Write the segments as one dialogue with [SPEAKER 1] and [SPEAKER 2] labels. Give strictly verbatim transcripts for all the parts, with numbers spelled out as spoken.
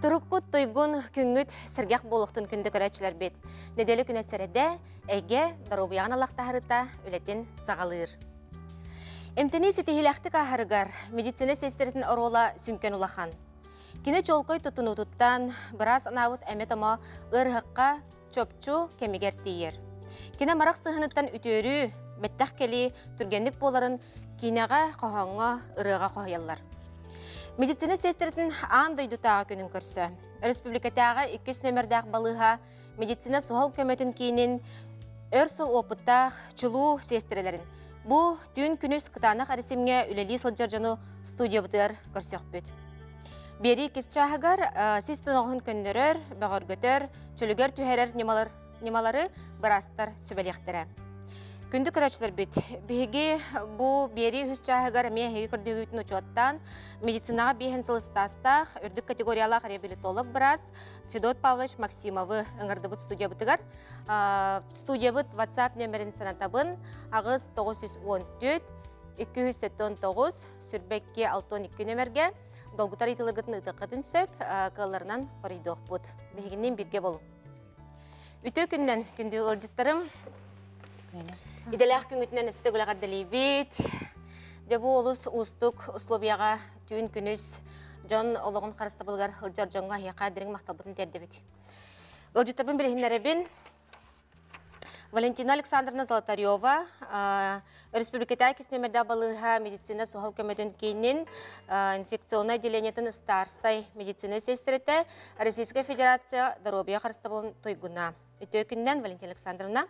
[SPEAKER 1] Туруккут тойгун күнгүт сыргак болуктун күндө көрөчүлөр бет. Неделе күнө середе эге дарубуяган алактарыта үлетин сагалыр. Эмтени сетихилактык ахарыгар медицина сестеритин орола сүнкен улахан. Кине чолкой тутунутуттан бираз анабыт эметама ырхакка чопчу кемигер тиер. Кине марак сыхыныттан үтөрү беттах кели түргенлик боларын кинега кохонга ырыга коялар. Медицина сестеритин аан дойдутага күнүн көрсө. Республикатага икки нөмердах балыга медицина сохол көмөтүн кийинин өрсыл опыттах чулуу сестерелерин. Бу түн күнүс кытанак арисимге үлели сылжаржану студия бытыр көрсөкпүт. Бери кисчахагар систоногун көндөрөр, багыргөтөр, чөлүгөр түһәрер немалары барастар сөбелектері. Күнді көрәчілер бит. Биги бу бери хүсчахагар мехеги көрдөгүтүн учоттан медицинаға бейхен сылыстастах үрдік категориялақ реабилитолог барас Федот Павлович Максимовы ыңырдыбыт студия бытыгар. Студия быт WhatsApp нөмерін санатабын ағыз тогуз жүз он төрт эки жүз сексен тогуз сүрбекке алтын эки нөмерге долгутар итылыргытын ытыққытын сөп кыларынан қорыйдоқ бұд. Бігінен бірге болу. Үтө күннен күнді ылжыттарым иделях күнгүтнен істігіліғар дәлейбет. Жабу олыс ұстық условияға түйін күніс жон олығын қарысты бұлғар ылжар жонға яқа дірің мақталбытын тердебет. Ылжыттарым білігінлеребін Валентина Александровна Золотарева, Республиката Киснемерда балыга медицина сухал көмөтүн кейинин инфекционный отделениятын старстай медицина сестерете Российская Федерация здоровья харыстабылын тойгуна. Өтө күннен Валентина Александровна.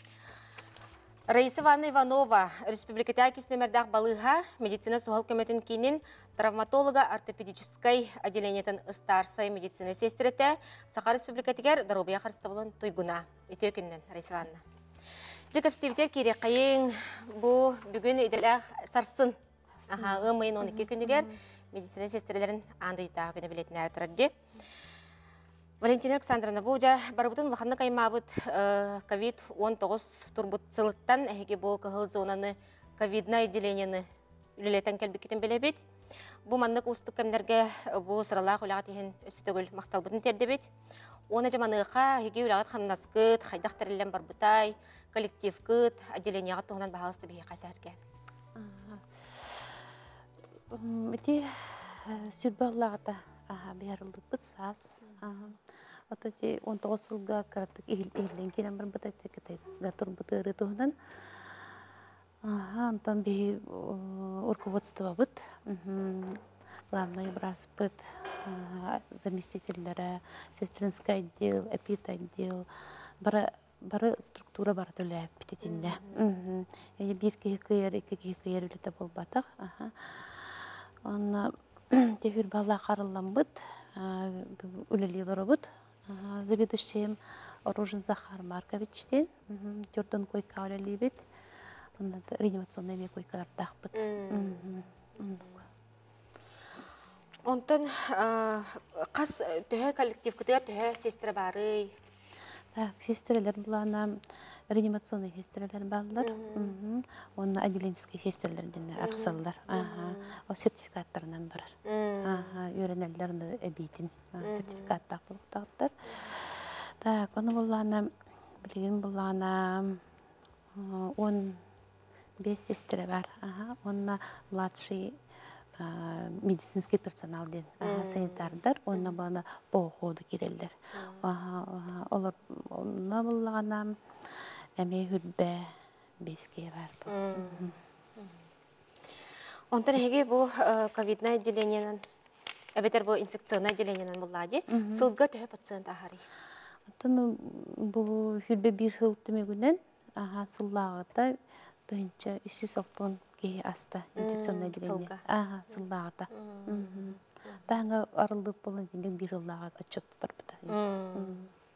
[SPEAKER 1] Раиса Ивановна Иванова, Республиката Киснемерда балыга медицина сухал көмөтүн кейинин травматолога ортопедической отделениятын старстай медицина сестерете Саха Республикатигер здоровья харыстабылын тойгуна. Өтө күннен Раиса Ивановна. Жекап стивтер керек қайын бұл бүгін иделәқ сарсын. Ғымайын он екі күнігер медицина сестерелерін анды үйтағы күні білетін әрі тұрады. Валентина Александровна, бұл жа барыбытын лақанны қаймабыт ковид он тоғыз турбут сылыттан әйге бұл қығыл зонаны ковидна отделениені үлелетен кәлбекетін білебет. Бұл маннық ұстық кәмдерге бұл сыралақ үлағат ехен өсі төгіл мақталбытын тердебет. Оны жаманыққа әйге үлағат қамнаскыт, қайдақ тәрелен барбытай, коллектив кыт, отделениеға туғынан бағалысты бейе қайсы әрген?
[SPEAKER 2] Өте сүрбағылағыда бәрілді бұт сас. Өте он тоғыз жылға қараттық ейлен келен бір бұт әйтті кәтайға тұр бұты ұры туғынан. Антон бей руководство бұт. Главный брас бұт заместителлері, сестринский отдел, эпид отдел, бары структура бар төлі әппететінде. Bir кекейер, екі кекейер үліті бол батық. Оны тефір бала қарылам бұд, үлілілері бұд. Заведущием Оружин Захар Марковичтен, түрдің койка үлілі бет. Реанимационный век койкалар дақ бұд.
[SPEAKER 1] Онтан қас түхі коллектив күтігер түхі сестірі бары?
[SPEAKER 2] Сестрелер бұлана реанимационный сестрелер балылар. Оны отделенческий сестрелерден арқсалылар. О сертификаттарынан барар. Үйренелерді әбейтін сертификаттақ болуқтағыттар. Оны бұлана, білген бұлана он бес сестрі бар. Оны младший медицинский персонал ден санитардар, онна балана боғуды керелдер. Олар онна болағана әме хүрбе беске бар.
[SPEAKER 1] Онтан әге бұл ковидна отделениянан, әбетер бұл инфекционный отделениянан болады, сылға түхі пациент ағары?
[SPEAKER 2] Онтан бұл хүрбе бір сыл түмегінен сыллағыда дұйынша үш жүз алтын кей аста инфекционный отделение. Ага, сыллағыда. Таңа арылдық болын денден бір сыллаға отчет бар бұда.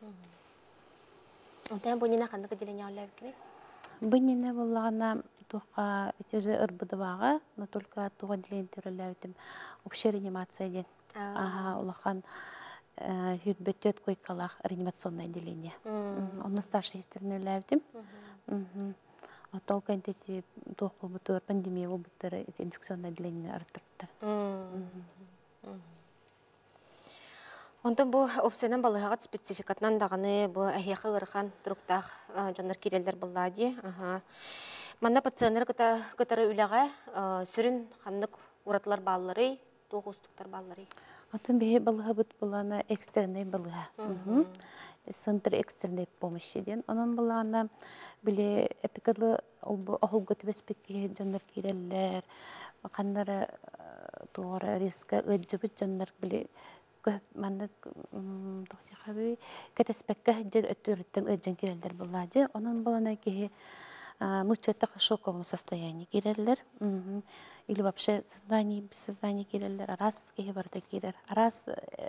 [SPEAKER 1] Онтан бұнина қандық отделение олай өкіне?
[SPEAKER 2] Бұнина болағына тұққа өтежі ұрбыды баға, но только тұға отделение олай өтім общая реанимация ден. Ага, олақан хүрбеттет койкалақ реанимационный отделение. Оны старший естеріне олай өтім. Толкан эти тухпул бутур пандемия болбуттар инфекционный отделение арттырттар.
[SPEAKER 1] Онтон бу опсенен балыгат спецификатынан даганы бу ахиякы ырхан туруктах жоннор кирелдер буллади. Ага. Манна пациенттер кыта кытары үләгә сүрүн ханнык уратлар баллары, тогустуктар баллары.
[SPEAKER 2] Атын бе балыга бут булана экстерный балыга. Центр экстерный помощи ден. Онон булана биле эпикадлы олгот беспекке жоннор киреллер. Кандара тугара риска ыджыбыт жоннор биле көп мандык тохти хаби кетеспекке жер өттүрүттен ыджын кирелдер буллади. Онон булана ки мучетта шоковом состоянии киреллер. Или вообще сознание без сознания киреллер. Раз ки барда кирер. Раз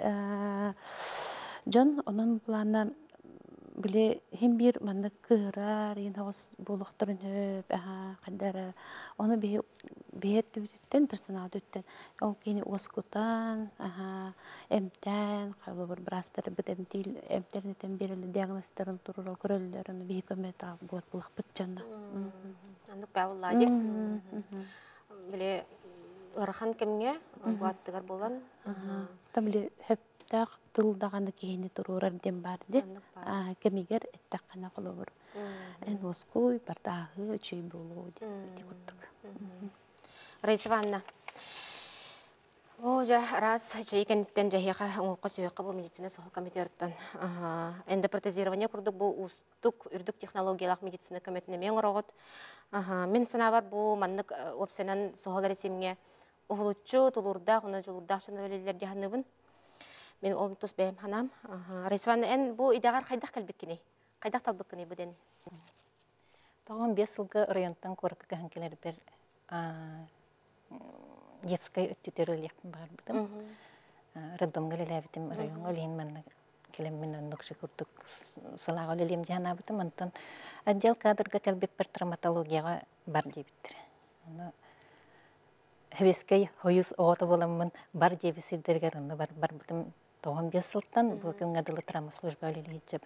[SPEAKER 2] жон онон булана биле хем бир мандык кырар ин хос булуктарын хөп аха кандара оны бе бет түттен персонал түттен ол кени оскутан аха эмтен кабы бир брастер бит эмтил эмтернетен бериле диагносттарын туруру көрөллөрүн бе көмөт булак булак бытчанда
[SPEAKER 1] андык бавлади биле ырхан кемге буаттыгар болан
[SPEAKER 2] аха там биле хөп так тылдаганы кейини турурар дем барды. А кемигер эттаккана колобур. Эн оскуй бартагы чүй болу деп куттук.
[SPEAKER 1] Раиса Ивановна. О, жа раз чейкенден жахига оңокко сөйөккө бу медицина сохол комитеттен. Ага. Эндопротезирование курдук бу устук үрдүк технологиялык медицина комитетине мен орогот. Ага. Мен санабар бу маннык опсенен сохол ресимге ухулучу тулурда, уна жулурда чөнөлөлөр жаһаныбын. Мен ол тус бәйм ханам. Райсван эн бу идагар кайдак келбеккини? Кайдак талбеккини бу дени?
[SPEAKER 3] Тогон бес жылга районтан коркка ханкелер бер детская өттүтөрөлөк бар бутум. Роддомга лелебитим районга лин мен келем мен нокшы курдук салага лелем жана бутум антон отдел кадрга келбеп бер травматологияга бар дебиттер. Аны хевескей хоюз ото боламын бар дебисилдергер аны бар бар бутум тогон бес жылдан бу күнгө дылы травма служба лелейчеп.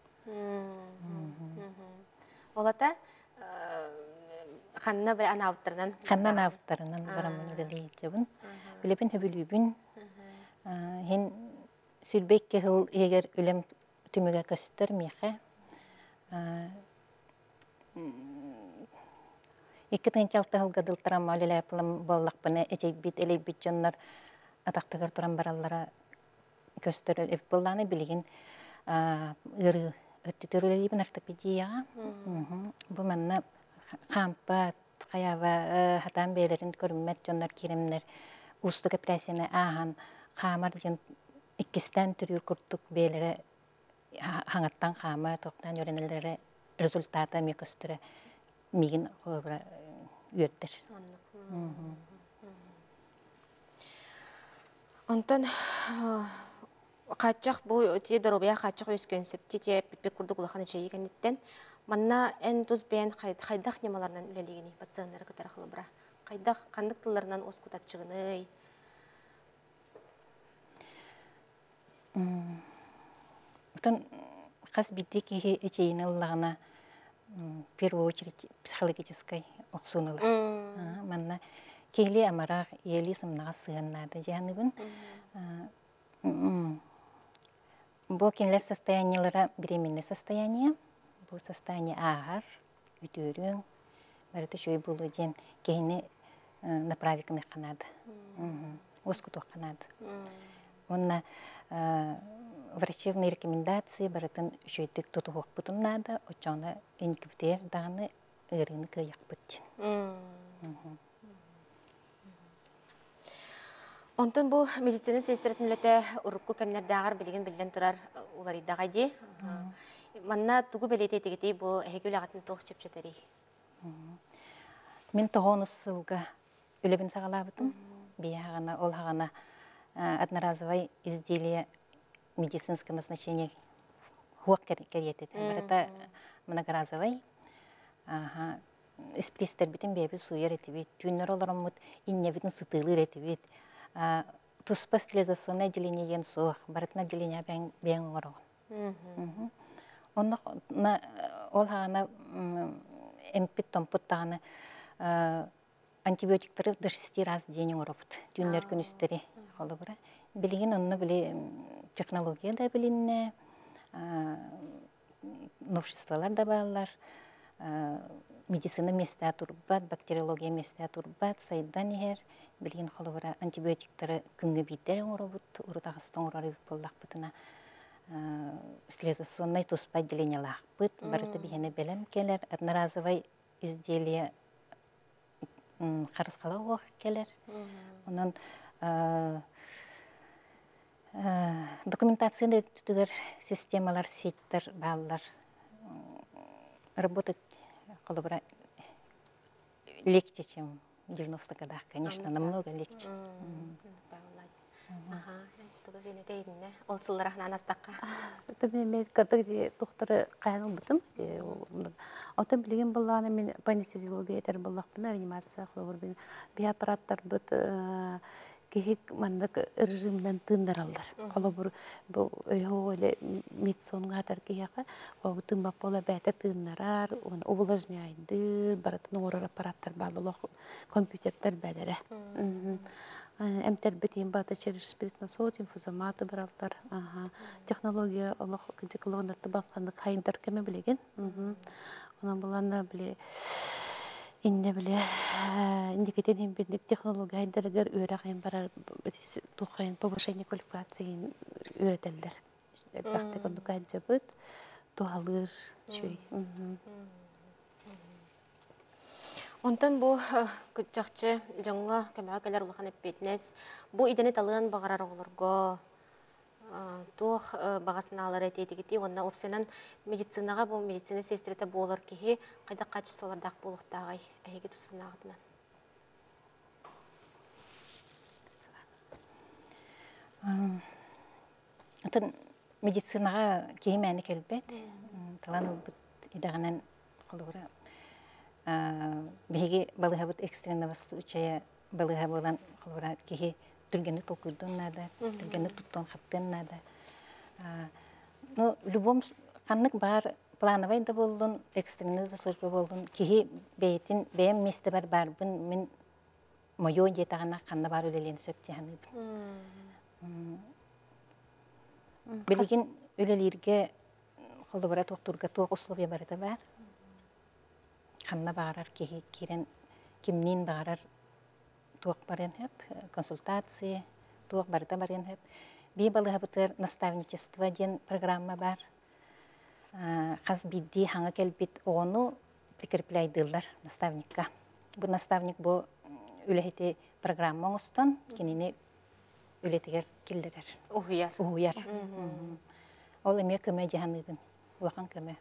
[SPEAKER 1] Олата ханна бер анавттарынан
[SPEAKER 3] ханна навттарынан барамын лелейчебин. Билебин хөбүлүбүн. Хен сүлбекке хыл эгер үлем түмүгө көстөр мехе. Икки тынчалты хылга дыл травма лелейпылым боллакпыны эчей бит элей бит жоннор атактыгар туран бараллара көстөр эп болланы билген ыры өттүтөрөлөйбүн ортопедияга. Бу манна кампат каява хатан бейлерин көрүммөт жоннор киремнер устук операцияны ахан камар жен иккистен түрүр курттук бейлери хаңаттан кама токтан өренелери результаты мекөстөрө мигин хобра үөттер.
[SPEAKER 1] Онтон качак бу тие доробия качак өскөнсөп тие пипек курдук улахан чейгенеттен манна эн туз бен кайдак немаларынан үлелигини пациенттер кытар кылыбра. Кайдак кандык тылларынан оскутатчыгыны.
[SPEAKER 3] Тон кас биддеки эчейиныллагына в первую очередь психологической оксунулар. Манна кейли амарах ели сымнага сыгыннады жаныбын. Бу кенлер состояниялары беременное состояние. Бу состояние агар, үтөрүң, бәрәте чөй булу ден кейни направикны канады. Оскуту канады. Онна врачебные рекомендации баратын шөйтік тутуғық бұтын нады, очаны инкіптер дағыны ұрыны күйек бұттен.
[SPEAKER 1] Онтын бұл медицина сестеретін үлеті ұрыққы кәмінер дағар білген білден тұрар олар иддаға де. Манна тұғы бәлеті етегетей бұл әйгіл ағатын тоқ чеп жетері.
[SPEAKER 3] Мен тоғын ұсылға үлебін сағалабытым. Бей ағана, ол ағана одноразовай изделие медицинское назначение хуак керетет. Барата многоразовый. Ага. Испристер битен беби суер этибит. Тюнер оларамут инне битен сытылыр этибит. Туспа стерилизационное отделение ен суах. Баратна отделение бен орон. Онна ол хагана эмпит томпут таганы антибиотиктары до шести раз в день оробут. Тюнер күнүстери холобура. Билигин онно биле технология да билинне, новшестволар да баллар, медицина места турбат, бактериология места турбат, сайдан ихер, билигин холовара антибиотиктары күнгө биттер оңоробут, урутагыстан орары боллакпытына слезационный туспа отделение лахпыт, барыты бихене белем келер, одноразовый изделие харыскала оғ келер. Онан документацияны түтігер системалар, сеттер, баллар работать холобра легче, чем в девяностых годах, конечно, намного легче.
[SPEAKER 1] Ага, тугу бени дейдинне. Ол сылларахна анастакка.
[SPEAKER 2] Төбүнө мен катыгы доктор кайныл бутум. Отон билген булланы мен анестезиология этер буллакпын, реанимация кылып бир би аппараттар бут кехик мандык режимден тындаралдар. Калабыр бу өйгөле медсонга атар кияка, бу тынбап бола бәтә тыннарар, он увлажняйдыр, баратын орар аппараттар баллы компьютерлер бәдәре. Эмтер битин бата через спиртный сод, инфузоматы бралтар. Технология Аллах кентеклогнар табакланды кайындар кеме билеген. Онан буланна биле инде биле индикетен хем бирдик технология айдыргар өрагын барар тухайн повышение квалификации өретелдер. Бакты кондукай жабыт тухалыр чөй.
[SPEAKER 1] Онтан бу күтчакчы жаңга кемага келер улахан эппетнес. Бу идене талын багарар олорго тух багасына алар этетигити, онна опсенан медицинага бу медицина сестрете болар кихи кайда качестволардак болуктагай эге тусунагытынан.
[SPEAKER 3] Атын медицинага кийимени келбет. Таланыл бут идагынан колура беги балыгабыт экстренного случая балыга болан колура кихи түргені толкуйдun нада, түргені туттон хаптен нада. Но в любом каннык бар плановый да болдун, экстренный да служба болдун, кихи бейтин бейм месте бар барбын, мен моё детагана канна бар үлелен сөптеханы. Билигин үлелерге колубара тоқтурга тоқ условия барыда бар. Канна барар кихи кирен кимнин барар туақ барен хөп, консультации, туақ барыда барен хөп. Би балыгабытыр наставничество ден программа бар. Қаз бидди хаңа келбит оғыну прикрепляйдылар наставникка. Бұл наставник бұл үлехеті программа оңыстан, кенені үлетігер келдерер.
[SPEAKER 1] Ухуяр.
[SPEAKER 3] Ухуяр. Ол еме көмі жаханыбын, улақан көмі.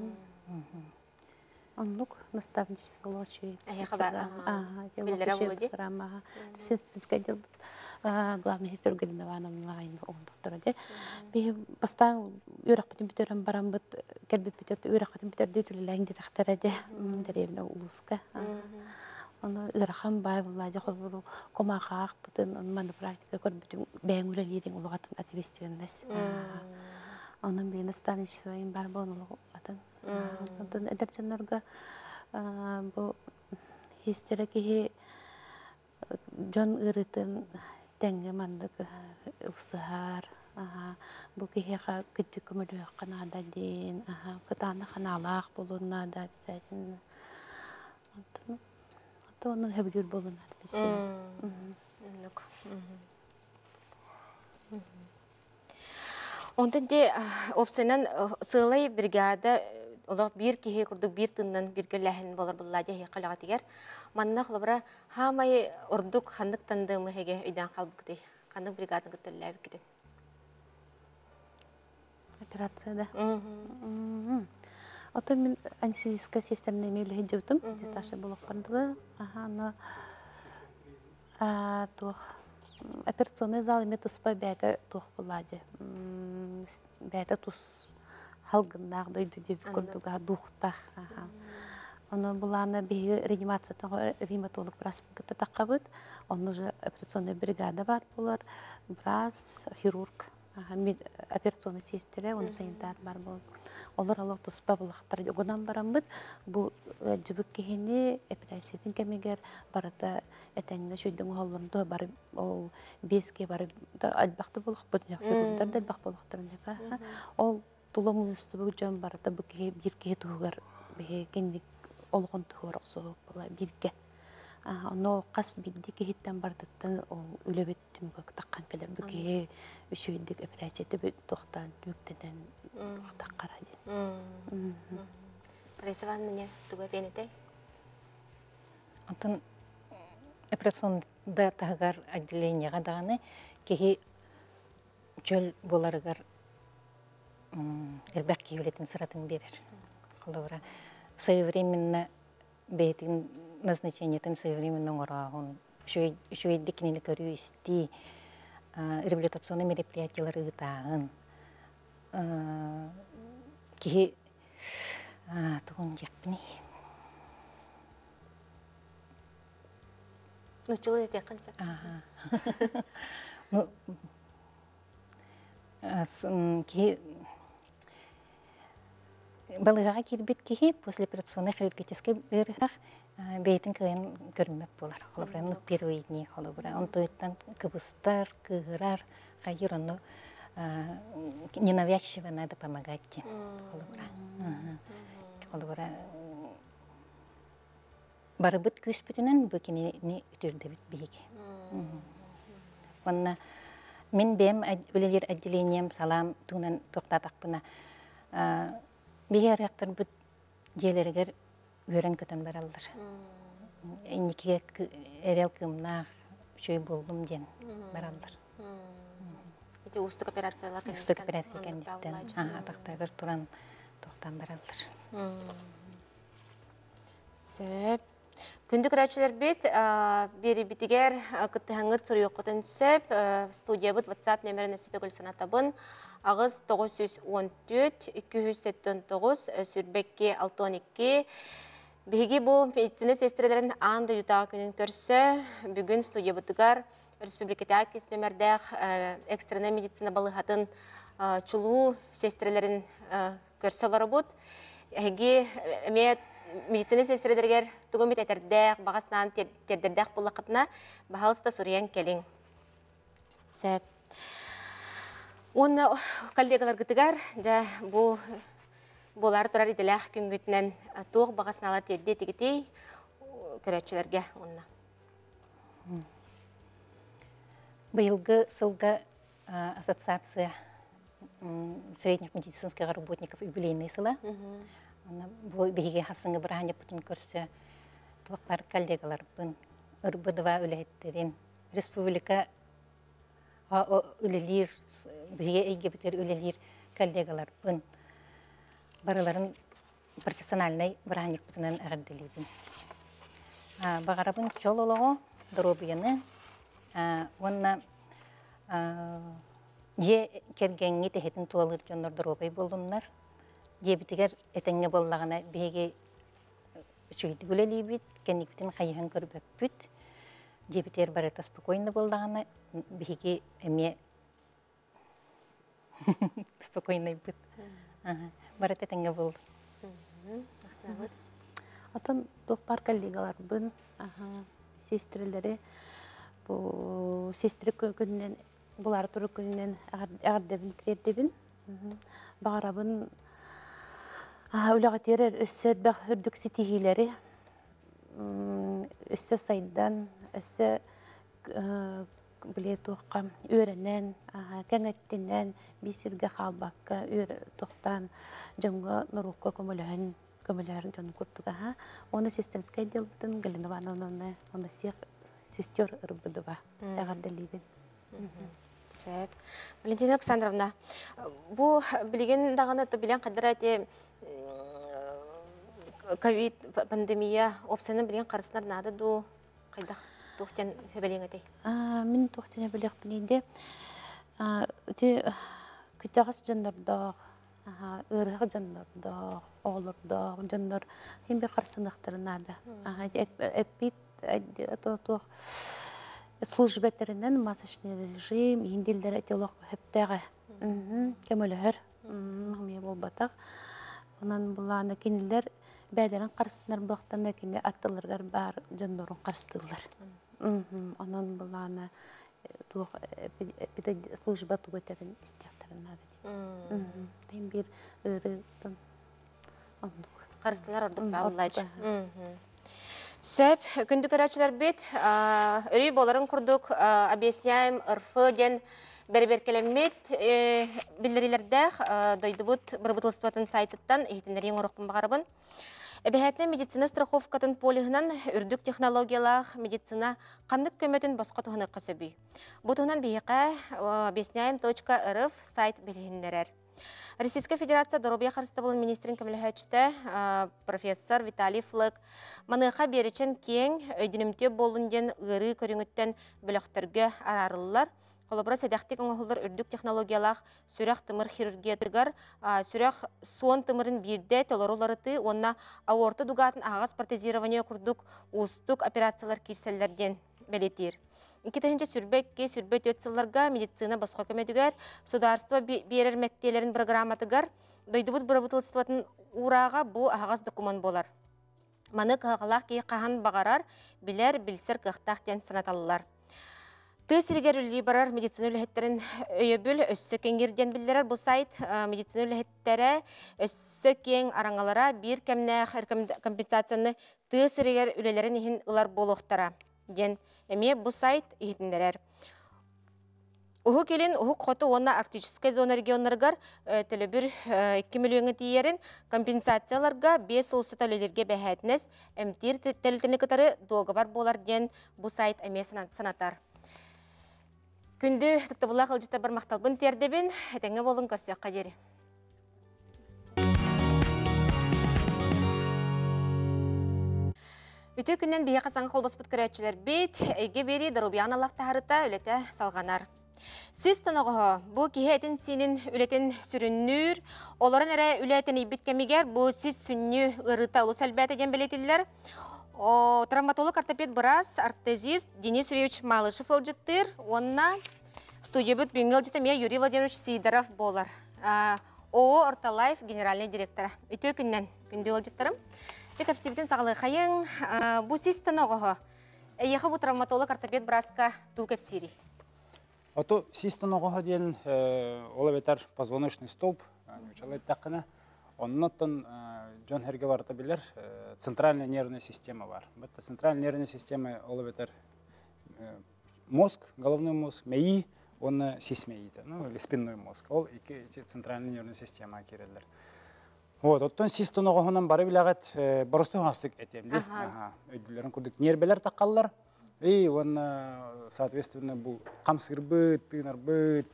[SPEAKER 2] Онлук наставничество лучше.
[SPEAKER 1] Ага, билдера влади.
[SPEAKER 2] Программа. Сестринская дел. Главный хирург Галина Ивановна лайн он доктора де. Би поста юрак компьютером барам бит келби питет юрак компьютер дитүле лайнде тахтара де. Деревна улуска. Оны юракам бай влади хобру комахак бутын манда практика көрбүтүн бэңүлө лидин улугатын ответственность. Onun bir nastavničstvo im bar bonulu atan. Ondan ederçanlarga bu hisтереки John ырытын тәңге мандык усар. Bu кихега күтүк көмөлө канада ден, кытаны ханалак болуна да бизәтин. Ондан Ондан хәбүр болуна бизәтин.
[SPEAKER 1] Нук. Онтан де опсенен сылай бригада олар бир кихи курдук бир тыннан бир көлләһен болар буллади хи калага тигәр. Манна хлабра хамай урдук хандык танды мыһеге өйдән калбыкты. Хандык бригаданы көтөлләп китен.
[SPEAKER 2] Операцияда. Ото мен анестезистка сестерне мейле һәҗәүтем. Тесташы булып бардылар. Аха, на а то операционный зал име туспа бәті туқ болады. Бәті тус халгыннақ дойды деп көрдіға дұқтақ. Оны бұланы бейгі реанимациядан ревматолог праспынкіті таққа бұд. Оны уже операционный бригада бар болар. Брас, хирург. операционный сестре, оны санитар бар бол. Олар алар туспа булактар. Огодан барамбыт. Бу жибик кехини операциятын кемегер барата этеңге шүйдүң холлорунда бар ол беске бар албакты булак бут яктар да бак булактар деп. Ол тулому үстүбү жөн барата бу кеhe бирке тугар бе кендик олгон тугар оксо була бирке. Но қас бидді кехеттен бардыттан ол үлебет түмгөк таққан келер бүке үшүйдік операцияты бүт тоқтан түктеден таққара дейін.
[SPEAKER 1] Пресыванны не түгө бенетей?
[SPEAKER 3] Антон операционда тағығар отделениеға дағаны кехи жөл боларығар әлбәк кейөлетін сыратын берер. Қолауыра своевременно бейтін назначениятын своевременно оңырағын, үшөйді кенелі көрі үсті, реабилитационный мероприятиялары ұтағын. Кеге тұғын жекпіне.
[SPEAKER 1] Нұчылы ете қанса?
[SPEAKER 3] Кеге балыға кербет кеге после операционной хирургической бәріғақ бейтін күйін көрмеп болар. Холобраны первый дни холобра. Он тоеттан кыбыстар, кыгырар, хайыр ону ненавязчиво надо помогать. Холобра. Холобра. Барыбыт күс бүтінен бөкіне үтірді біт бейге. Онна мен бәм өлелер отделением салам туынан тоқтатақпына бейге арияқтар бүт желергер өрен көтін баралдар. Энекеге әрел кымнақ шөй болдым ден баралдар.
[SPEAKER 1] Эти устық операциялар кәнеттен?
[SPEAKER 3] Устық операция кәнеттен. Атақтағыр туран тоқтан баралдар.
[SPEAKER 1] Сөп. Күндік рәтшілер бет, бері бітігер күттіғаңғыт сұры өққытын сөп, студия бұд WhatsApp нөмірін өсеті көл санатабын, ағыз тоғыз жүз он төрт екі жүз сексен тоғыз сүрбекке алты он екі. Беге бұл медицина сестрелерін аңды ютаға күнін көрсі, бүгін студия бұдығар республиката кес нөмірдәқ экстрена медицина балығатын чулу сестрелерін көрсі олары бұд. Әге медицина сестрелергер түгін бет әтердәқ, бағасынан тердердәқ бұл лақытына бағалысты сұриян келің. Сәп. Оны коллегалар күтігер, бұл Болар тұрар иделәқ күнгітінен тоқ бағасынала терде тегетей көрәтшілерге онына.
[SPEAKER 3] Бұйылғы сылға ассоциация средних медицинских работников юбилейный сыла. Бұл бейге хасыңы бір ғане бұтын көрсі тұвақпар коллегалар бұн ұрбыдыва өләеттерін республика өлелер, бейге әйге бітер өлелер коллегалар бұн барыларын профессиональный бұрағанек бұтынан әғірделейдін. Бағарабын жол олығы дұробияны, онына же кергенге тәхетін туалыр жонлар дұробай болдыңлар. Же бітігер әтәңге болағына бейге үшүйді көлелей біт, кәнек бітін қайыған көрбәп бүт. Же бітер барыта спокойны болағына бейге әме спокойны бүт. Барыта тәңге болды.
[SPEAKER 2] Атын тоқпар коллегалар бұн, сестрелері, сестрі күнінен, бұлар тұры күнінен әғардебін кіредебін. Бағарабын өліға терер өссі бәқ үрдік сетихилері, өссі сайдан, өссі біле тоққа өрінен, кәңеттінен, бесірге қалбаққа, өр тоқтан, жымға нұрыққа көмілігін, көмілігін жонын күрттіға. Оны сестрінскай делбітін, Галина Ивановна, оны сестер ұрбыдыва, әғарделейбін.
[SPEAKER 1] Сәп. Валентина Александровна, бұл білген дағаны білген қадыр әте ковид-пандемия опсаны білген қарысынар нады ду қайдақ? Тоқтен хөбелең әтей?
[SPEAKER 2] Мен тоқтен хөбелең білейінде күттағыз жандардақ, ұрығы жандардақ, оғылырдақ, жандар хембе қарсынықтарын ады. Әппет, службетерінен масочный режим, енділдер әтелік хөптәғі Көмөлөр. Мамия болбатак. Онан буланы кинилер бәдерен карыстылар бактан кине аттыларга бар жоннорун карыстылар. Онан буланы тух биде служба тугетерин истяктарын надо. Тем бир ырытын.
[SPEAKER 1] Карыстылар ордук бауллач. Сөп, күндү көрәчілер бет, өрей боларын құрдық, объясняем, РФ ден бәрбер келемет, білдірілердәқ, дойды бұд, бір бұтылыстыватын сайттан, ехетіндерін орықпын бағарыбын. Әбәхәтіне медицина страховкатын полигынан үрдік технологиялақ медицина қандық көметін басқа тұғыны қасөбүй. Бұтығынан бейіқі объясняем точка эр эф сайт білгендерер. Российская Федерация Доробия Харстабылын министрин көміліхәчті профессор Виталий Флэк маныға беречен кең өйдінімте болынден ғыры көріңіттен біліқтерге арарылылар. Қолыбыра сәдәқтік оңғылар үрдік технологиялақ сүрәқ тымыр хирургиядығар, сүрәқ суон тымырын бірде толоруларыты, онна аорта дугатын ағас протезирование күрдік ұстық операциялар кирселерден бәлетер. Икетінші сүрбекке, сүрбет өтсілларға медицина басқа көмедігер, сударство берер мәктелерін программатығар, дойдыбыт бұрабытылыстыватын ұраға бұл ағас документ болар. Маны қағалақ кей қаған бағарар, білер, білсер қықтақтен сынаталылар. Тысыргер үлі барар медицина үліхеттерін өйебіл өссі кенгерден білдерер. Бұл сайт медицина үліхеттері өссі кен араңалара бір кәмнәқ компенсацияны тысыргер үлелерін ехін ұлар болуқтара. Ден әме бұл сайт ехетіндерер. Уху келін, уху қоты онна арктическая зона регионларғар төлі бір екі миллионы тиерін компенсацияларға бес ұлсы төлелерге бәхәтінес әмтер тәлітіні кітары доғы бар болар ден бұл сайт әме санатар. Күнді тұқтабылла қылжыта бір мақталбын тердебін, әтәңі болын көрсек қадері. Үті күннен бейе қасаңы қолбаспыт көрәтшілер бейт, әйге бері Дарубиян Аллахта харыта үлеті салғанар. Сіз тұнығы бұл кейхетін сенің үлетін сүріннүр, оларын әрі үлетін ебіт кәмегер бұл сіз сүнні ғырыта ұлы сәлбәті ден білетілер. Травматолог ортопед біраз, артезист Денис Юрьевич Малышев олжыттыр. Онна студия бүт бүйінгел жытымия Юрий Владимирович Сидоров болар. ООО Орталайф генеральный директора. Үті күннен күнді олжыттырым. Чек әпстебетін сағылы қайын, бұ систен оғығы. Әйеқі бұ травматолог ортопед біразқа ту кәпсири.
[SPEAKER 4] Ото систен оғығы ден олабетар позвоночный столб, нючалай тақына. Оннотон Джон Херге барыта білер, центральная нервная система бар. Бәтті центральная нервная система олабетар мозг, головной мозг, мәйі, оны сисмейді, ну, или спинной мозг. Ол екі центральная нервная система керелер. Вот, оттон систен оғығынан бары білағат барысты ғастық әтемді. Өйділерін күрдік нербелер таққалылар. И оны, соответственно, бұл қамсығыр бұд, тыңар бұд,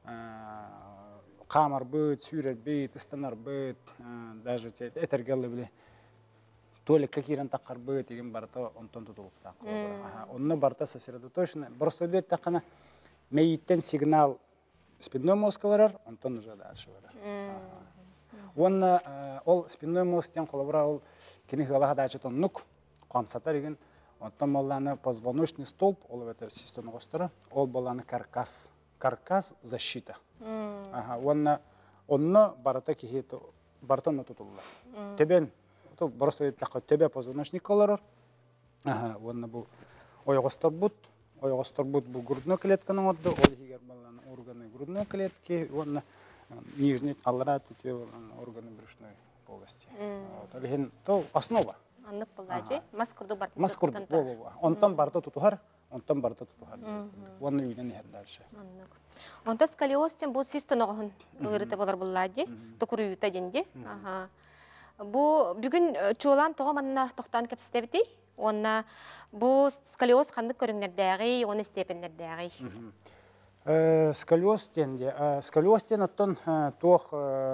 [SPEAKER 4] қамар бұд, сүйрер бұд, ыстанар бұд, даже әтергелі біле. Толик какирен таққар бұд, еген барыта онтон тұтылып таққылы. Онны барыта сосредоточено. Барысты өйдет таққана мәйіттен сигнал спинной мозгқа барар, онтон уже дальше барар. Онна ол спинной мозгтен қолабыра ол кені ғалаға дәчі тоннук қамсатар еген. Онтан боланы позвоночный столб, ол өтер системы қостыры, ол боланы каркас. Каркас защита. Онна онна барата кехе бартонна тұтылылар. Төбен, барысы өйтаққа төбе позвоночник қоларыр. Онна бұл ойғыстар бұд, ойғыстар бұд бұл грудной клетканың орды, ол егер боланы органы грудной клетки, онна нижний аллара түте органы брюшной полости. Олеген то основа.
[SPEAKER 1] Аннык болажы, маскурду барты.
[SPEAKER 4] Маскурду, во-во-во. Онтан барты тұтуғар, онтан барты тұтуғар. Оны үйден ехер дальше.
[SPEAKER 1] Аннык. Онта сколиостен бұл систен оғын ұғырыты болар болажы, тұқыры үйті денде. Бұл бүгін чуылан тоға манына тоқтан кәпсістебіті, онна бұл сколиоз қандық көріңдердәғи, оны степендердәғи.
[SPEAKER 4] Сколиоз денде. Сколиоз ден оттан тоқ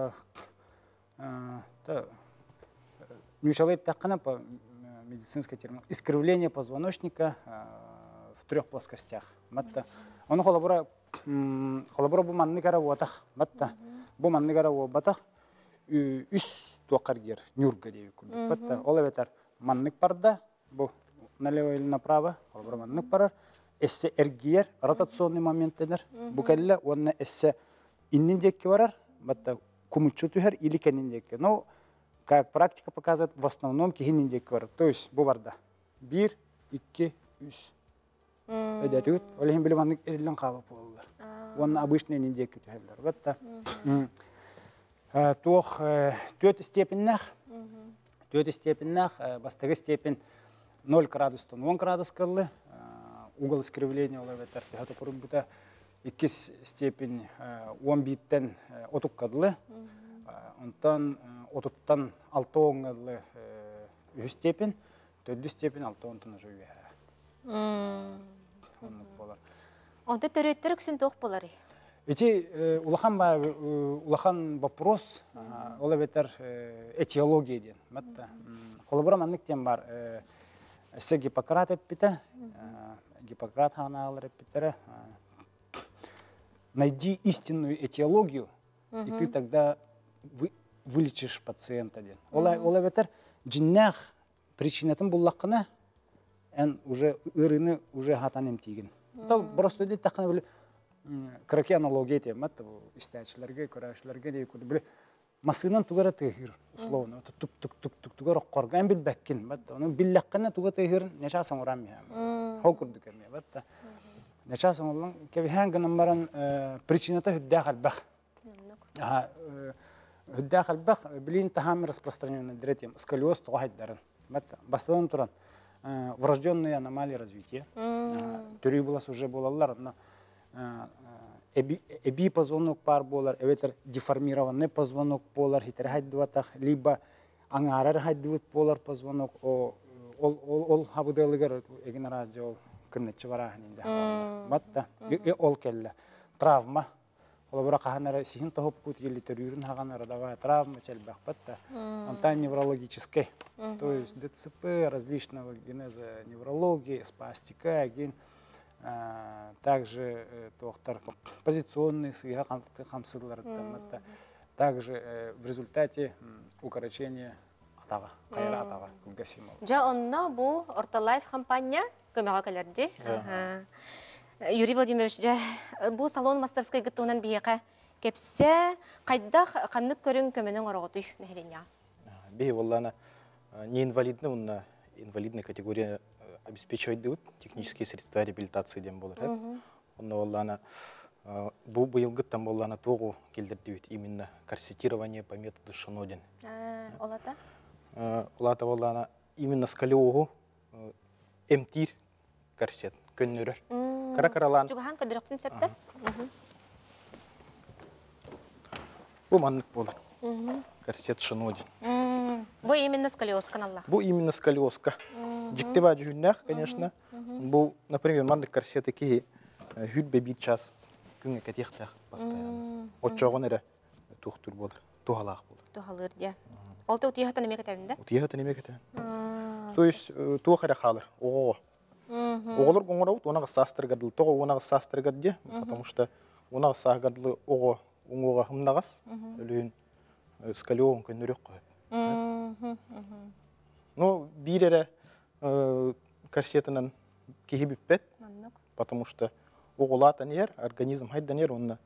[SPEAKER 4] нючалайт таққана по медицинской термину искривление позвоночника в трех плоскостях. Оны қолабыра бұл манны кара уатақ. Бұл манны кара уатақ үс туақар кер, нюрга дейі күрдік. Ол әветер маннык барда, бұл налево или направо, қолабыра маннык барар. Эссе эргиер, ротационный моменттенер. Бұл кәлі оны эссе иннин декке барар, батта кумучу түһәр или кеннин декке. Но как практика показывает, в основном кихиннин декке барар. То есть бу барда бир, икки, үч. Өдәтүт, олехин билем аннык эрилен кабы болдулар. Он обычный индекке түһәрләр. Батта туох төт степеннах, төт степеннах, бастагы степень ноль градустан он градус кыллы, угол искривления ола ветер. Хата пурбута икки степень он биттен отук кыллы, онтан отуттан алты оңгылы үч степень, төрт степень алты онтан уже үе.
[SPEAKER 1] Онда төрөттөр күсүн тоқ болары.
[SPEAKER 4] Эти улахан ба улахан вопрос, ола ветер этиология ден. Матта колобрам аннык тем бар. Эссе Гиппократ эппите, Гиппократ ханалар эппитере. Найди истинную этиологию, и ты тогда вы, вылечишь пациента ден. Ола ола ветер джиннах причинатын буллакына эн уже ырыны уже хатанем тиген. То просто дит такана бил краки аналогия тем, это истәчләргә, көрәшләргә дә күр бил масыннан тугара тегир условно. Тук тук тук тук тугара корган бит бәккин, бат. Оның билләккәнә туга тегир нәчә соңрам я. Хау күрдек әме, бат. Нәчә соңлан кеби хәнгә намбаран причината хүддә хәлбәх. Ага, хүддә хәлбәх билин тахам распространенный дретем сколиоз тугайдарын. Бат. Бастан туран врожденные аномалии развития. Төрүй булас уже булалар, но эби позвонок пар болар, эветер деформированный позвонок болар, хитер хайдуатах, либо аңарар хайдуат болар позвонок, ол ол хабыдылыгар эгин разде ол кыннычы барахын инде. Батта, ол келле. Травма. Колобра каханара сихин тохоп пут елли төрүйрүн хаганара давай травма челбах батта. Онтан неврологической. То есть ДЦП, различного генеза неврологии, спастика, ген. Также доктор позиционный хамсыдлар. Также в результате укорочения атага, кайра атага гасимов.
[SPEAKER 1] Жа онно бу Орталайф компания көмөгө келерди. Юрий Владимирович, бу салон мастерской гытуунан бияка кепсе кайда каннык көрүн көмөнүн ороготуй нехереня.
[SPEAKER 5] Бей воллана не инвалидный, он инвалидная категория обеспечивает дают технические средства реабилитации дем болар. Он воллана бу быйылгы там воллана тогу келдирдибит именно корсетирование по методу Шанодин.
[SPEAKER 1] Олата?
[SPEAKER 5] Олата воллана именно сколиогу эмтир корсет көннөрөр. Каракаралан.
[SPEAKER 1] Жугахан көдөрөктүн септе.
[SPEAKER 5] Бу маннык болар. Корсет Шанодин.
[SPEAKER 1] Бу именно сколиоз каналла.
[SPEAKER 5] Бу именно сколиозка. Жиктеба жүннах, конечно. Бу, например, маннык корсеты ки хүтбе бит час күнгө кетехтах постоянно. Отчогон эре тухтур болар. Тухалак болар.
[SPEAKER 1] Тухалыр дия. Олта утияхтан эме кетебинде?
[SPEAKER 5] Утияхтан эме кетебин. То есть тухара халыр. Ого. Оголор гоңорабыт, онага састыргадыл. Того онага састыргадде, потому что онага сагадылы ого уңога хымнагас, өлүн скалиогун көннөрөк коёп. Ну, бирере корсетинен кихибиппет, потому что оголатан ер, организм хайдан ер, онна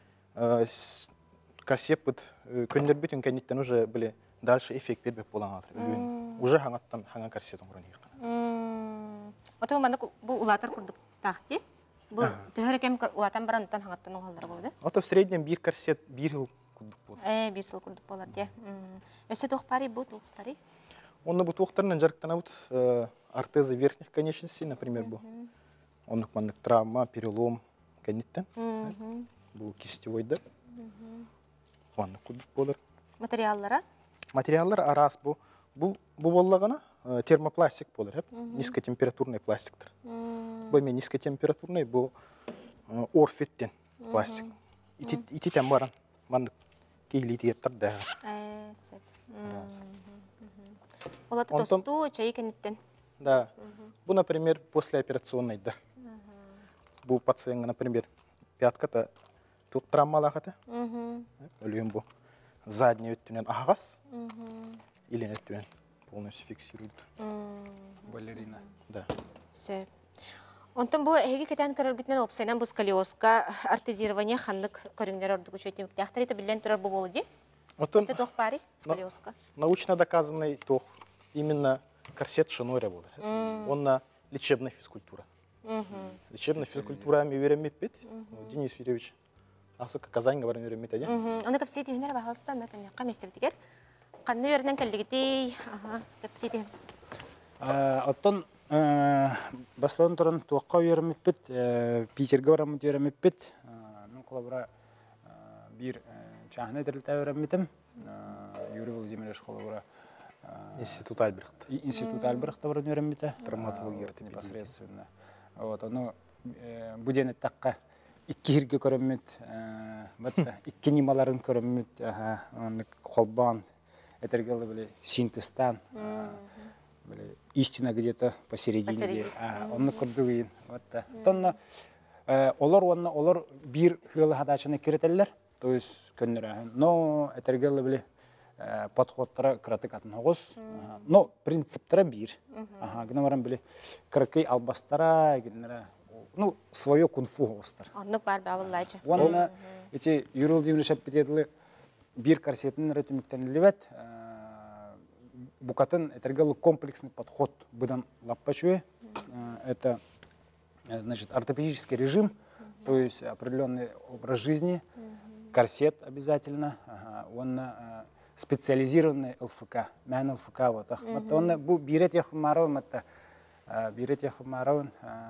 [SPEAKER 5] корсет бит көннөрбүт үнкенниттен уже биле дальше эффект бербеп болаңат. Уже хаңаттан хаңа корсетин куран ийка.
[SPEAKER 1] Ото манда бу улатар курдук тахти. Бу төһөрөкем улатан барантан хаңаттан огалдар болду.
[SPEAKER 5] Ото в среднем бир корсет бир жыл курдук болду.
[SPEAKER 1] Э, бир жыл курдук болар де. Өсө тохпари бу тохтари.
[SPEAKER 5] Онны бу тохтарынан жарыктанабыт артезы верхних конечностей, например, бу. Оннук мандык травма, перелом кенниттен. Бу кистевойда. Онны курдук болар.
[SPEAKER 1] Материаллара?
[SPEAKER 5] Материаллар арас бу. Бу бу боллагана термопластик болар, хеп. Низкотемпературный пластиктер. Бу эме низкотемпературный бу орфеттен пластик. Ити ити тем баран. Мандык кейлитиеттер да.
[SPEAKER 1] Э, сеп. Олата тосту чай кенниттен.
[SPEAKER 5] Да. Бу, например, послеоперационный да. Бу пациент, например, пятката тут травмалахата. Өлүм бу задний өттүнөн агас. Или өттүнөн полностью фиксирует.
[SPEAKER 4] Балерина.
[SPEAKER 5] Да.
[SPEAKER 1] Сеп. Онтон бу эһиги кетен көрөргүтнен опсайнан бу сколиозга артезирование ханнык көрүңнөр ордугу чөтүм тяхтар ите билен турар бу болуди.
[SPEAKER 5] Отон
[SPEAKER 1] Се тох пари сколиозга.
[SPEAKER 5] научно доказанный тох именно корсет шиной работает. Он на лечебная физкультура. Лечебная физкультура ми веремеппит. Денис Юрьевич. Асык Казань говорим веремет, да?
[SPEAKER 1] Оны капсити хинер бахалстан да таня. Каместебитигер. Канны верден келдигити, ага, капсити.
[SPEAKER 4] Оттон бастан туран туакка веремеппит, Питерге барамыт веремеппит. Мен колабора бир чахна дирилте веремитим. Юрий Владимирович колабора
[SPEAKER 5] Институт Альбрехт.
[SPEAKER 4] Институт Альбрехта баран веремите.
[SPEAKER 5] Травматология
[SPEAKER 4] непосредственно. Вот, оно буден такка икки хирге көрөммүт, батта икки нималарын көрөммүт, аха, аны колбан, этергеле биле синтезтан, биле истина где-то посередине, а онны көрдүгүн, батта. Тонна олар онна олар бир хылы хадачына киретелер, то есть көннөрө. Но этергеле биле подходтара кратык атын огус. Но принциптара бир. Ага, гына барам биле кракый албастара, генера ну, свое кунфу остар.
[SPEAKER 1] Онны бар бабыллайчы.
[SPEAKER 4] Онна эти Юрий Владимирович аппетитлы бир корсетін ретумиктенилебет, букатын этергелы комплексный подход быдан лаппачуе. Это, значит, ортопедический режим, то есть определенный образ жизни, корсет обязательно, он специализированный ЛФК, мән ЛФК вот. Он бу бирет яху маровын, это бирет яху маровын.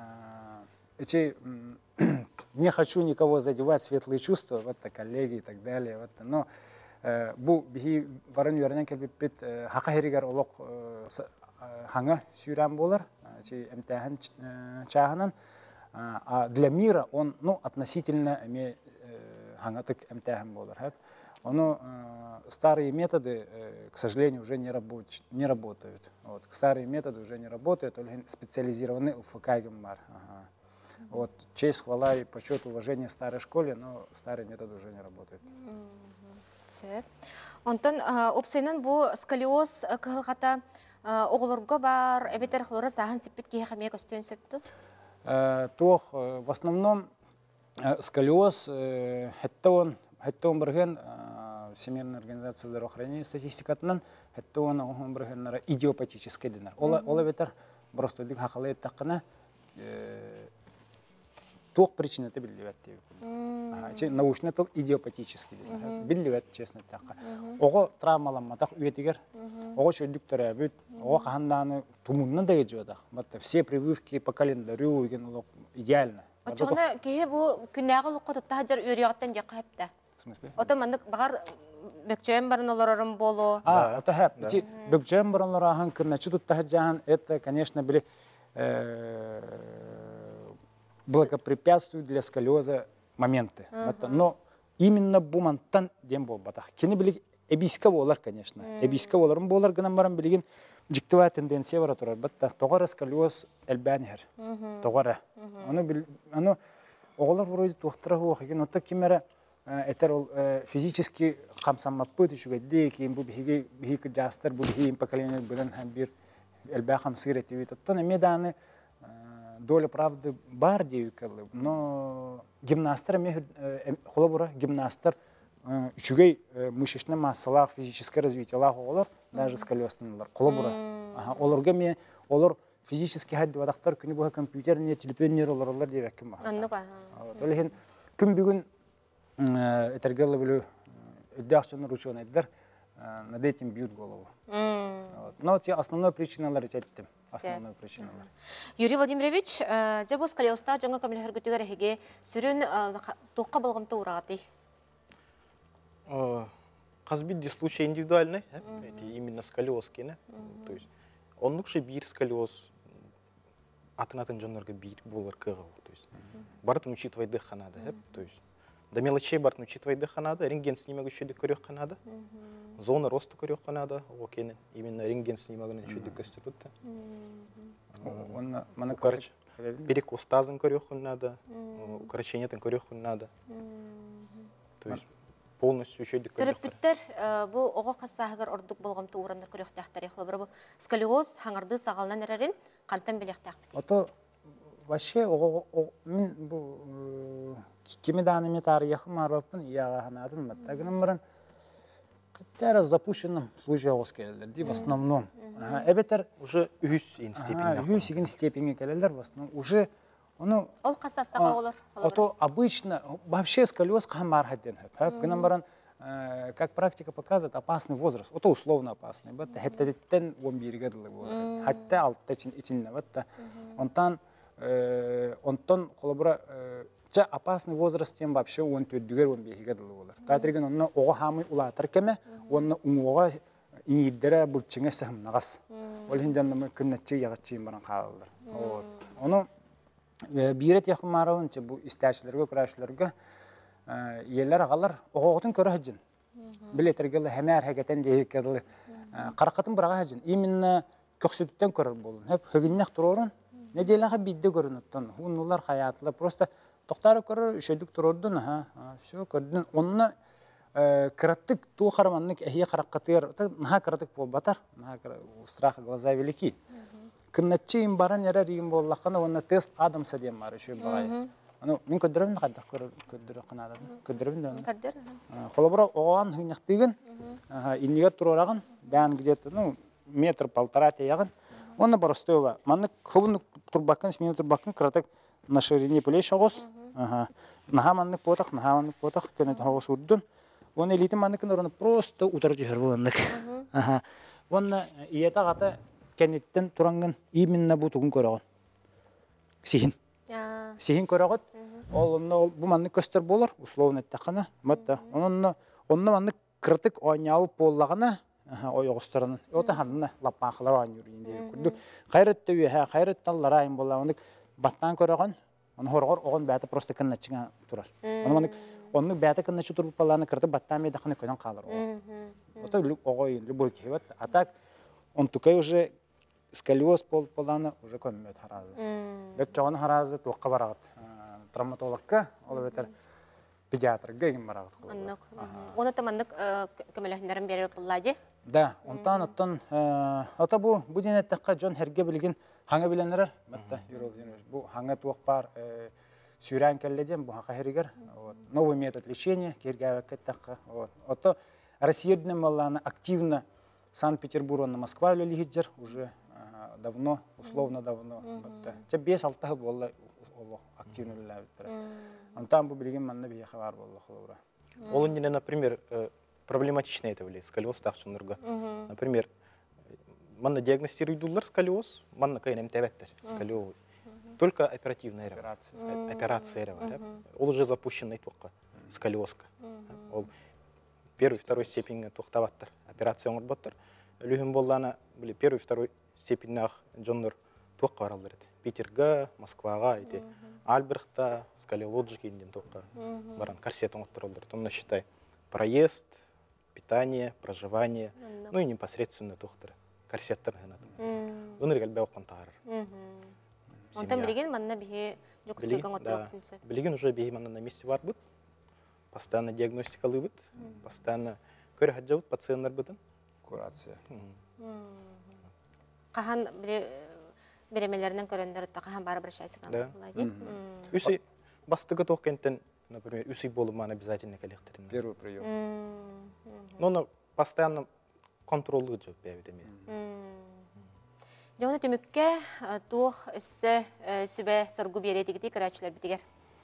[SPEAKER 4] Эти, не хочу никого задевать, светлые чувства, вот коллеги и так далее, вот, но бу бихи варан юрнен келбеппит хака херигер олок ханга сюрам болар, эти эмтахан чаханан, а для мира он, ну, относительно эме хангатык эмтахан болар. Оно, старые методы, к сожалению, уже не, рабоч, не работают. Вот, старые методы уже не работают, только специализированные ЛФК геммар. Ага. Вот, честь, хвала и почет, уважение старой школе, но старые методы уже не работают.
[SPEAKER 1] Все. Онтон, опсайнан бу сколиоз кылгата оголорго бар, эбетер хлора сахан сиппит кие хамия костюн септу?
[SPEAKER 4] Тох, в основном, сколиоз, это он, это он барген, Всемирная организация здравоохранения статистикатынан, это он, он барген идиопатический динар. Ола ветер, просто дик хакалает такана, тох причина это билливет. Научный тол идиопатический динар. Билливет, честно так. Ого травмаланма так уетигер, ого чөлдүк төрөбүт, ого каханданы тумунна да кечебедак. Все прививки по календарю идеально.
[SPEAKER 1] Очоғына кеге бу күннәғы лұққа тұтта жар үйрияғаттан жақ қайыпта.
[SPEAKER 4] В смысле?
[SPEAKER 1] Ота мандық бағар бөкчәйін барын оларарым болу.
[SPEAKER 4] А, это хэп. Бөкчәйін барын оларарым кірнәчі тұтта жаған, это, конечно, были благопрепятствуют для сколиоза моменты. Но именно бумантан дем бол батах. Кені білі эбиска болар, конечно. Эбиска боларым болар, гынан барам білген жіктівая тенденция бар тұрар. Батта тоғары сколиоз әлбәнігер. Тоғары. Оны оғылар вроде туқтыра хуақыген. Отта кемері әтер ол физически қамсамаппыт үшігәдде, кейін бұл бігейкі жастар, бұл бігейін поколение бұдан һәм бір әлбә қамсығыр әтевет. Оттан әмеданы доля правды бар дейікілі. Но гимнастар, қолы бұра гимнастар үшігей мышечный массалақ, физическое развитие лақ оғылар, даже сколиозтынылар. Қолы бұра. Оларға ме, олар физически хадди вадақтар күні бұға компьютеріне, телепеннер оларлар деп әкім баға.
[SPEAKER 1] Анны ба.
[SPEAKER 4] Олеген күн бүгін этергелі білу өдді ақшаны ручуын айддар, над этим бьют голову. Но те основной причиналар әттім. Основной причиналар.
[SPEAKER 1] Юрий Владимирович, жабы сколиозта жаңа көмілі хүргітігер әхеге сүрін тоққа болғымты ұрағаты?
[SPEAKER 5] Қазбетде случай индивидуальный, именно сколиозки. То есть он лучше бир сколиоз, атын-атын жонларға бир болар кығы. Бартын учитывай дыханады. То есть до мелочей бартын учитывай дыханады, рентген снимок үшеді көрек қанады, зона роста көрек қанады, именно рентген снимогын үшеді көстірді. Перекостазын көрек қанады, укорочениятын көрек қанады. То есть полностью еще декорировка.
[SPEAKER 1] Терапевттер бу ого кассагыр ордук болгомту урандар көрөктактар яхлы бир бу сколиоз хаңарды сагалнан эрерин кантан белектак бит.
[SPEAKER 4] Ото вообще мен бу кими данными тарихы марапын яга ханатын маттагынан баран каттара запущенным случае келдер ди в основном. Эбетер
[SPEAKER 5] уже үс степени.
[SPEAKER 4] Үс ин степени келдер в основном уже onu
[SPEAKER 1] Ол қасастаға олар.
[SPEAKER 4] ото обычно вообще сколиоз хамар хадден хап. Гынан баран как практика показывает, опасный возраст. Это условно опасный. Вот это тен он берегедлы было. Хотя алтта ичинне вот онтан онтон холобра ча опасный возраст тем вообще он төддүгер он берегедлы было. Татреген онно ого хамы улатар кеме, онно уңога иңиддере булчыңа сахым нагас. Ол хинжанны кыннатчы ягачы баран калдыр. Вот. Оны бирет яхмаравын че бу истәчләргә, күрәшләргә Yeller ağalar oğutun körü hacın. Biletergeli hemer haketen deyikeli. Qarakatın bırağı hacın. İminne köksütütten körür bolun. Hep hıgınnak dururun. Ne diyeler ha bidde görünüttün. Hunlar hayatlı. Prosta doktarı körür, üşedik dururdun. Ha, şu kördün. Onunla kırattık, tuğ haramanlık ehiye karakatır. Naha kırattık bol batar. Naha strah глаза велики. Kınnatçı imbaran yere riyim bollakana onunla test adam sadiyem var. Şu bağayı. Ну, мен көдөрөм кадак көдөрө канадым. Көдөрөм да.
[SPEAKER 1] Кадер.
[SPEAKER 4] Холобра оған хыйнактыгын, иннигер турарагын, бән где-то, ну, метр полтора тягын. Оны барыстыва. Маны ховны турбакын, смену турбакын кратак на ширине плеч огос. Ага. Наха манны потак, наха манны потак кенет огос урдун. Оны элитим манны кенорны просто утар жирваннык. Ага. Оны иета гата кенеттен турангын именно бу тугун көрөгөн. Сихин. Сихин көрөгөт. Ол онно бу манны көстөр болор, условно тахана. Матта. Онно онно манны критик ойнау боллагына, ойгостарын. Ота ханна лаппахлар ойнур инде күрдү. Кайрытты үе, кайрытталлар айын боллаганы баттан көрөгөн. Оны хоргор огон бәте просто кынначыга турар. Оны манны онны бәте кынначы туруп баланы кырды баттан медахны көйдөн калыр. Ота лүк огой любой кебет. А так он тукай уже сколиоз пол поланы уже көммөт харазы. Бет чоғын харазы туаққа барағыт. Травматологқа, ол бетер педиатрға егін барағыт.
[SPEAKER 1] Аннық. Оны тамандық көмеліхіндерін беріп бұллади?
[SPEAKER 4] Да, онтан оттан, ота бұ денеттаққа жон herге білген хаңа біленерер. Бұ хаңа туақ бар сүйрән кәлледен, бұ хақа хергер. Новый метод лечения, керге әвәкеттаққа. Ота Россиядың малланы активно Санкт-Петербург'на Москва лигиджер уже давно, условно давно. Те бес алтығы болла активно ләбіттірі. Онтан бұл білген манна бейе хабар болла қолуыра.
[SPEAKER 5] Ол үндіне, например, проблематично это влез, сколиоз тақшынырға. Например, манна диагностируйдулар сколиоз, манна кайнем тәбәттір сколиоз. Только оперативная операция. Ол уже запущенный тоққа, сколиозка. Ол первый, второй степени тоқтаваттыр. Операция оңырбаттыр. Үлігін болланы, первый, второй степеннақ жонлар тоққа баралдар еді. Питерға, Москваға, Альбрехта, сколиология кейінден тоққа баран. Корсет оңыттыр олдар. Томна считай проезд, питание, проживание, ну и непосредственно тоқтыр. Корсеттер ғанатым. Оныр кәлбе оққан тағарыр.
[SPEAKER 1] Онтан білген манна бейе жүкіскеген отырып күнсі?
[SPEAKER 5] Білген уже бейе манна на месте бар бұд. Постоянно диагностикалы бұд. Постоянно көрі хаджа бұд, пациенттер бұдын.
[SPEAKER 4] Курация.
[SPEAKER 1] Қахан беремелерінен көрендер ұтта қахан бары бір шайсы қанды бұлайды?
[SPEAKER 5] Үсі бастығы тоқкенттен, например, үсі болу маны обязательно коллекторин.
[SPEAKER 4] Первый прием.
[SPEAKER 5] Но оны постоянно контролы жоқ бәйбедеме.
[SPEAKER 1] Жоғыны түмікке туық үсі сүбе сұргу беретігіді көрәтшілер бітігер?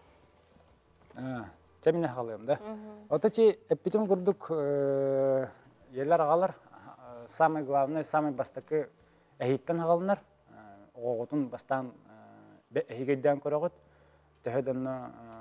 [SPEAKER 4] Тәміне қалайым, да? Ота че, әппетім күрдік елер ағалар, самый главный, самый бастықы әйттен ағалынар. Оғытын бастан әйгейден көріғыт. Тәхедімні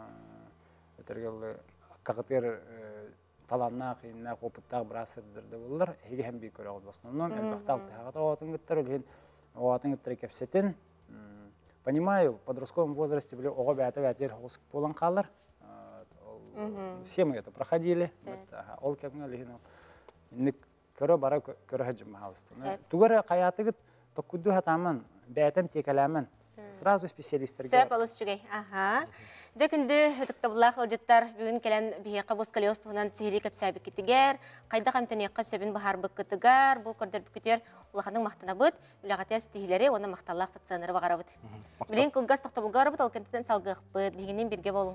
[SPEAKER 4] қағытыр таланна, қиынна, қопыттағы бірасырдырды болылар. Әйге әм бей көріғыт в основном. Әлбәқті алты ағыта оғатын күттір, өлген оғатын күттір кәпсетін. Понимаю, в подростковом возрасте оға бәті бәтер хоғыз болан қалар. Все мы это проходили. Ол кәпіңе өлген көрі бара көрі хаджым мағалысты. Туғыры қаятығыт тоққуды хатамын, бәтім текәләмін, Сразу специалистерге.
[SPEAKER 1] Сөп алыс жүгей. Аха. Жакынды өтіктабылақ ұлжыттар бүгін келен бейеқа боскалиоз тұғынан сихили көпсәбі кетігер, қайда қамтанеққа сөбін бұхар бұк кетігер, бұл көрдер бүкітер ұлақаның мақтана бұд, үлағатер стихилері оны мақталақ бұтсаныры бағара бұд. Білен қылғас тоқтабылғар бұд, ол кәнтіден салғық бұд, бігінен бірге болың.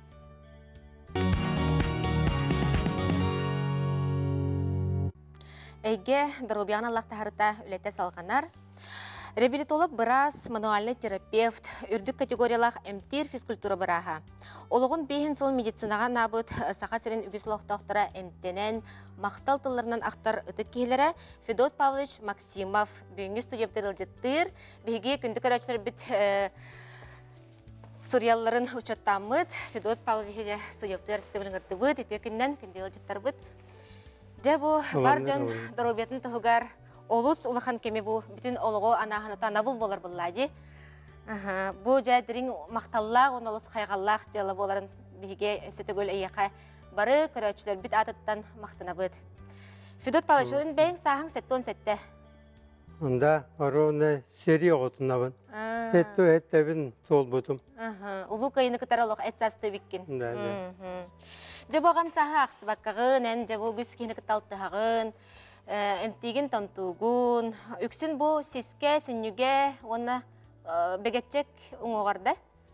[SPEAKER 1] Әйге дұрубиян Аллахта харыта үлетте салғанар. Реабилитолог біраз, мануальный терапевт, үрдік категориялақ әмтир физкультура біраға. Олығын бейін сыл медицинаға набыт, сақа сірін үгісіліқ доқтора әмтенен, мақтал тылларынан ақтар үтік кейлері Федот Павлович Максимов бүйінгі студиевтер ұлжеттір. Бейге күндік әрәчілер біт Сурьялларын ұчаттамыз. Федот Павлович студиевтер студиевтер бұд, үті күннен күнде ұлжеттір бұд. Жабу бар жон дұрубетін тұғығар Олус улахан кеме бу бүтін олығы анаханыта набыл болар бұллади. Бу жадырың мақталлақ, он олыс қайғаллақ жалы боларын біге сөтігөл әйеқа бары көрәтшілер біт атыттан мақтына бұд. Федот Павловичудың бәйін сағың сәттон сәтті?
[SPEAKER 6] Онда ороны сері оғытынабын. Сәтті әттәбін сол бұдым.
[SPEAKER 1] Улу қайыны күтар олық әтсасты біккен. Жабу ағам саға ақсы баққағын, ән жабу күз кейіні күтталттығағын. Әмтеген тамтуғын, үксін бұл сеске, сүнніге, оны бәгетчек ұңғарда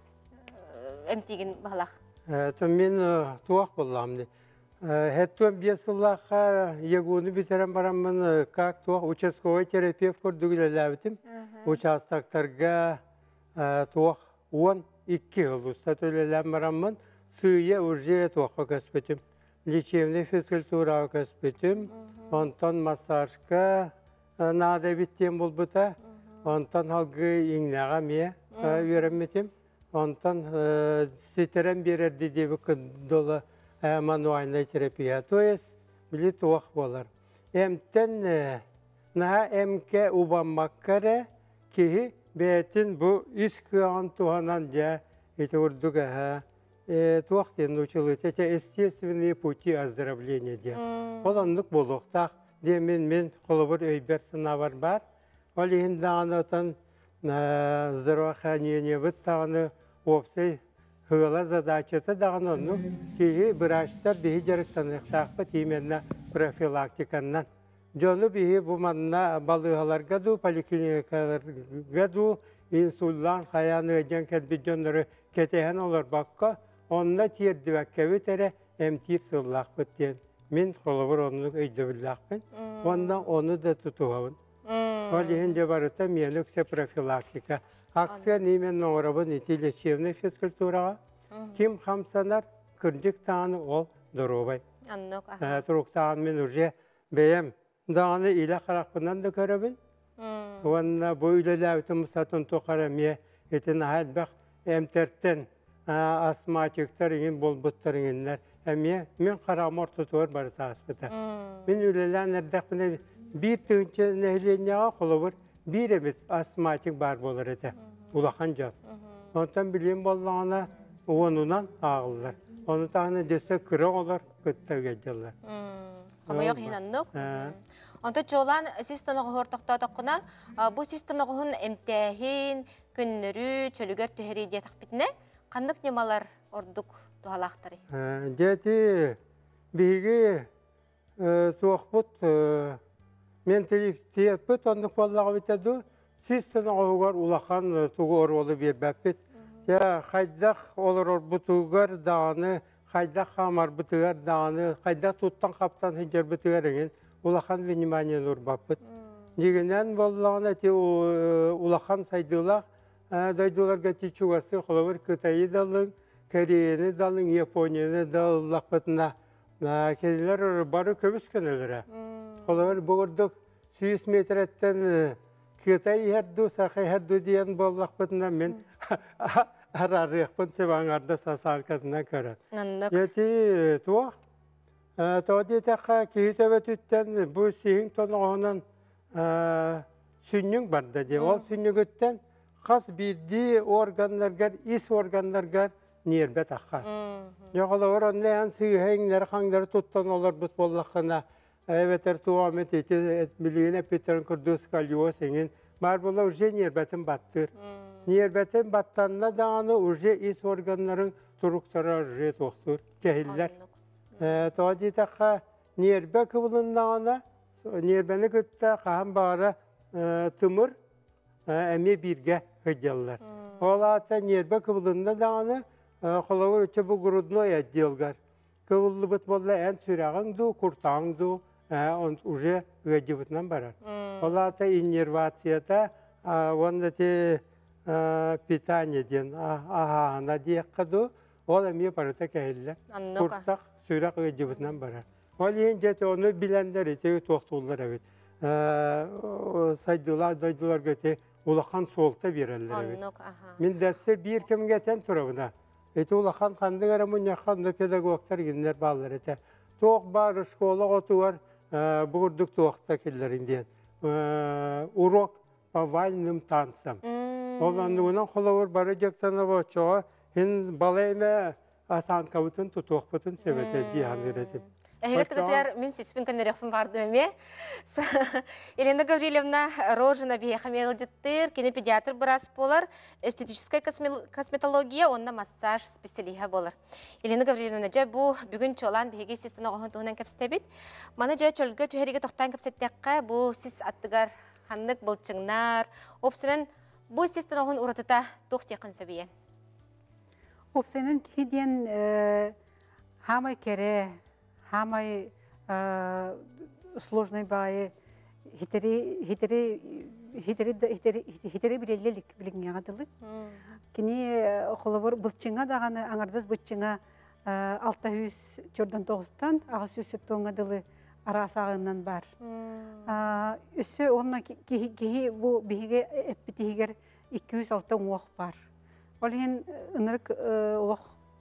[SPEAKER 1] әмтеген бағалақ?
[SPEAKER 6] Мен туақ боламды. Әттуан бесыллаққа егуны бітерен барамын, как туақ участковый терапевт көрдігілі ләбітім. Участақтарға туақ он екі ғыл ұста төлеләм барамын, сүйе үрже туаққа көспетім. Лечебный физкультураға көспетім. Онтан массажка нада биттен бол бұта, онтан халғы еңнеға ме үйрәмметім, онтан сетерен берерді дебі күндолы мануальный терапия, то есть білі туақ болар. Әмтен наға әмке ұбанмаққары кейі бәйтін бұл үс күған туғанан жа еті ұрдығы туақтен училыйся, это естественные пути оздоровления де. Ол анық болуқтақ, демен мен қолыбыр өйбер сынавар бар. Ол ең дағаны отан здравоохранение бұд тағаны опсай ғыла задачасы дағаны оны кейі бірашта бейі жарықтанықтақ бұд именна профилактиканнан. Жоны бейі бұманна балығаларға ду, поликлиникаларға ду, инсуллан, қаяны өден кәлбі жонлары кетеген олар баққа, онына тиерді бәккәбі тәрі әмтир сыллақ бұттен. Мен қолыбыр оны өйді біллақпын. Ондан оны да тұтуғауын. Ол ең де барыта мен өксе профилактика. Ақсыға немен оңырабын еті лечебный физкультураға. Ким қамсанар күрдік тағаны ол дұрубай. Тұруқтағын мен үрже бәйім дағаны илі қарақпынан да көрабын. Онына бөйлі ләуті мұсатын тұқара ме етін әлбәқ әмтерттен астматиктар еңін болбыттар еңінлер. Әме, мен қарамыр тұтуар барыса аспыта. Мен өлелән әрдәқ бұны бір түгінші нәхіленеға қолы бұр, бір емес астматик бар болыр еті. Улақан жан. Онтан білем болғана онынан ағылдар. Оны тағына дөсті күрі олар көттәуге жалар.
[SPEAKER 1] Қоңайық хинаннық. Онта жолан систанығы хортақта таққына, бұл систанығын әмтәхін, күннірі, чөлігер түхері де тақпетіне, қандық немалар ордық туғалақтары?
[SPEAKER 6] Жәті бігі туақпыт, мен телефтейіп бұт, ондық боллағы бітеді, систанығығар улақан туғы орғылы бербәппет. Қайдақ олар орбытығар дағаны, қайдақ қамар бұтығар дағаны, қайдақ тұттан қаптан хиджар бұтығар еген, улақан вениманиян орбаппыт. Дегенен боллағына те улақан сайдылақ, дайдыларға течуғасы қолабыр Қытайы далың, Кореяны далың, Японияны далылақ бұтына. Келелер бары көбіс көнелері. Қолабыр бұғырдық сүйіс метреттен Қытай әрді, Сақай әрді дейін боллақ бұтына мен арарықпын севаңарды сасанқасына көрі. Еті туақ. Тоғды таққа кейтөбі түттен бұл сейін тоңығынан сүннің барды де. Ол сүннігіттен қас бірді органларғар, ис органларғар нербет аққа. Жоғылы оранны ән сүйхәңлер қаңлары тұттан олар бұт боллаққына әветер туамет еті білігіне петерін күрді скалиоз еңін бар болау же нербетін баттыр. Нербетін баттанна дағаны уже ис органların туруктара уже тоқтур, кәхиллер. Тоға дейтаққа нербе кыбылындағына, нербені күтті қаған бары тымыр әме бірге ғыдялар. Олата нербе кыбылында дағаны қолауыр өте бұл грудной отделгар. Кыбылды бұт болда ән сүрағың ду, құртағың ду, уже ғыдебітінен барар. Олата иннервацията, онда те питание ден ағағына дейққа ду, ол әме барыта кәхиллер. Құртақ сүрақ ғыдебітінен барар. Ол ең жәті оны білендер етеге тоқтулар әбет. Сайдылар, дойдылар көте улахан солта берелер әбет. Мен дәсті бір кімге тән тұрабына. Эти улахан қандың арамын яққанда педагогтар гендер балылар әті. Тоқ бар, школа ғотуар бұғырдық тоқта келдерінден. Урок по вальным танцам. Ол андығынан қолауыр бары жектаны бөтшоға, хен балайме асан кабытын тұтоқ бұтын себеті дейін өретіп.
[SPEAKER 1] Эхегеттігітер мен сеспін көнерекпін бардым әме. Елена Гаврилевна Рожина бейхамел жеттір, кені педиатр бұрас болар, эстетическая косметология, онна массаж специалиха болар. Елена Гаврилевна жа бұл бүгін чолан бейге сестіні оғын туғынан кәпістебет. Маны жа чөлгі түйеріге тоқтан кәпсеттеққа бұл сес аттығар қандық бұлчыңнар, опсынан бұл сестіні оғын ұратыта тоқтеқін сөбейен.
[SPEAKER 7] Опсынан кейден хамай кере, хамай сложный бай хитери билелелик билген ягадылы. Кини холобор булчыңа даганы аңардыз булчыңа алты жүз жордан тогузтан агыс жүз тоңадылы арасагынан бар. Үсі онна кихи бу биге эппитигер эки жүз алты оқ бар. Ол ен ынырык оқ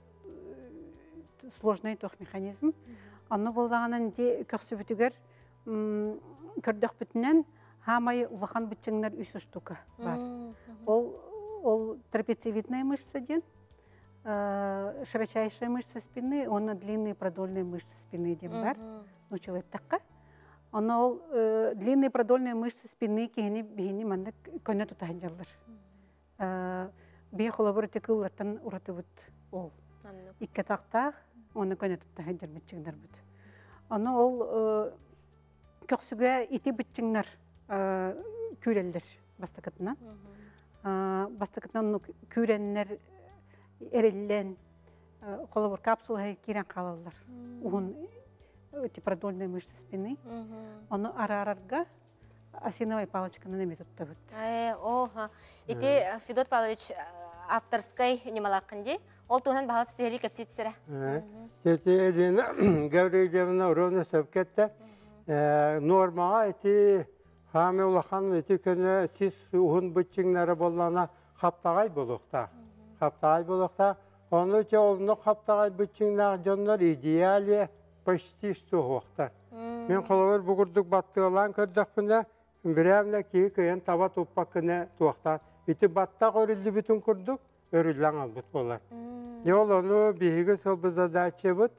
[SPEAKER 7] сложный тох механизм. Анны болдағанын де көксі бүтігер көрдіқ бүтінен хамай улахан бүтчіңнер үш штука бар. Ол трапециевидная мышца ден, широчайшая мышца спины, оны длинные продольные мышцы спины ден бар. Научил это такка. Оны ол длинные продольные мышцы спины кейіні бейіні маңда көне тұтағын жалдар. Бей қолабыр текіллартан ұраты бұд ол. Икке тақтақ, оны көне тұттағын жар бүтчіңдер бұд. Оны ол көксіге ити бүтчіңдер күрелдер бастықытынан. Бастықытынан күренлер әрелден қолабыр капсулға керен қалалар. Оғын өте продольные мышцы спины. Оны ара-арарға осиновой палочканы неме тұтты бұд.
[SPEAKER 1] Оға. Ити Федот Павлович авторской немалақынде, ол туғынан бағалы стихили кәпсетсірі.
[SPEAKER 6] Тети Елена Гаврилевна ровно сөпкетті. Нормаға әті хаме улахан әті көні сіз ұғын бүтчіңнері болғана қаптағай болуқта. Қаптағай болуқта. Оны өте олыны қаптағай бүтчіңнері жонлар идеалия почти что оқтар. Мен қолауыр бұғырдық баттығылан көрдіқпіне бір әміне кейі көйен таба тұппаққыны туақтар. Ити баттақ өрілді бүтін күрдік, өрілден албыт болар. Не ол оны бейгі сылбызда дәтші бұт,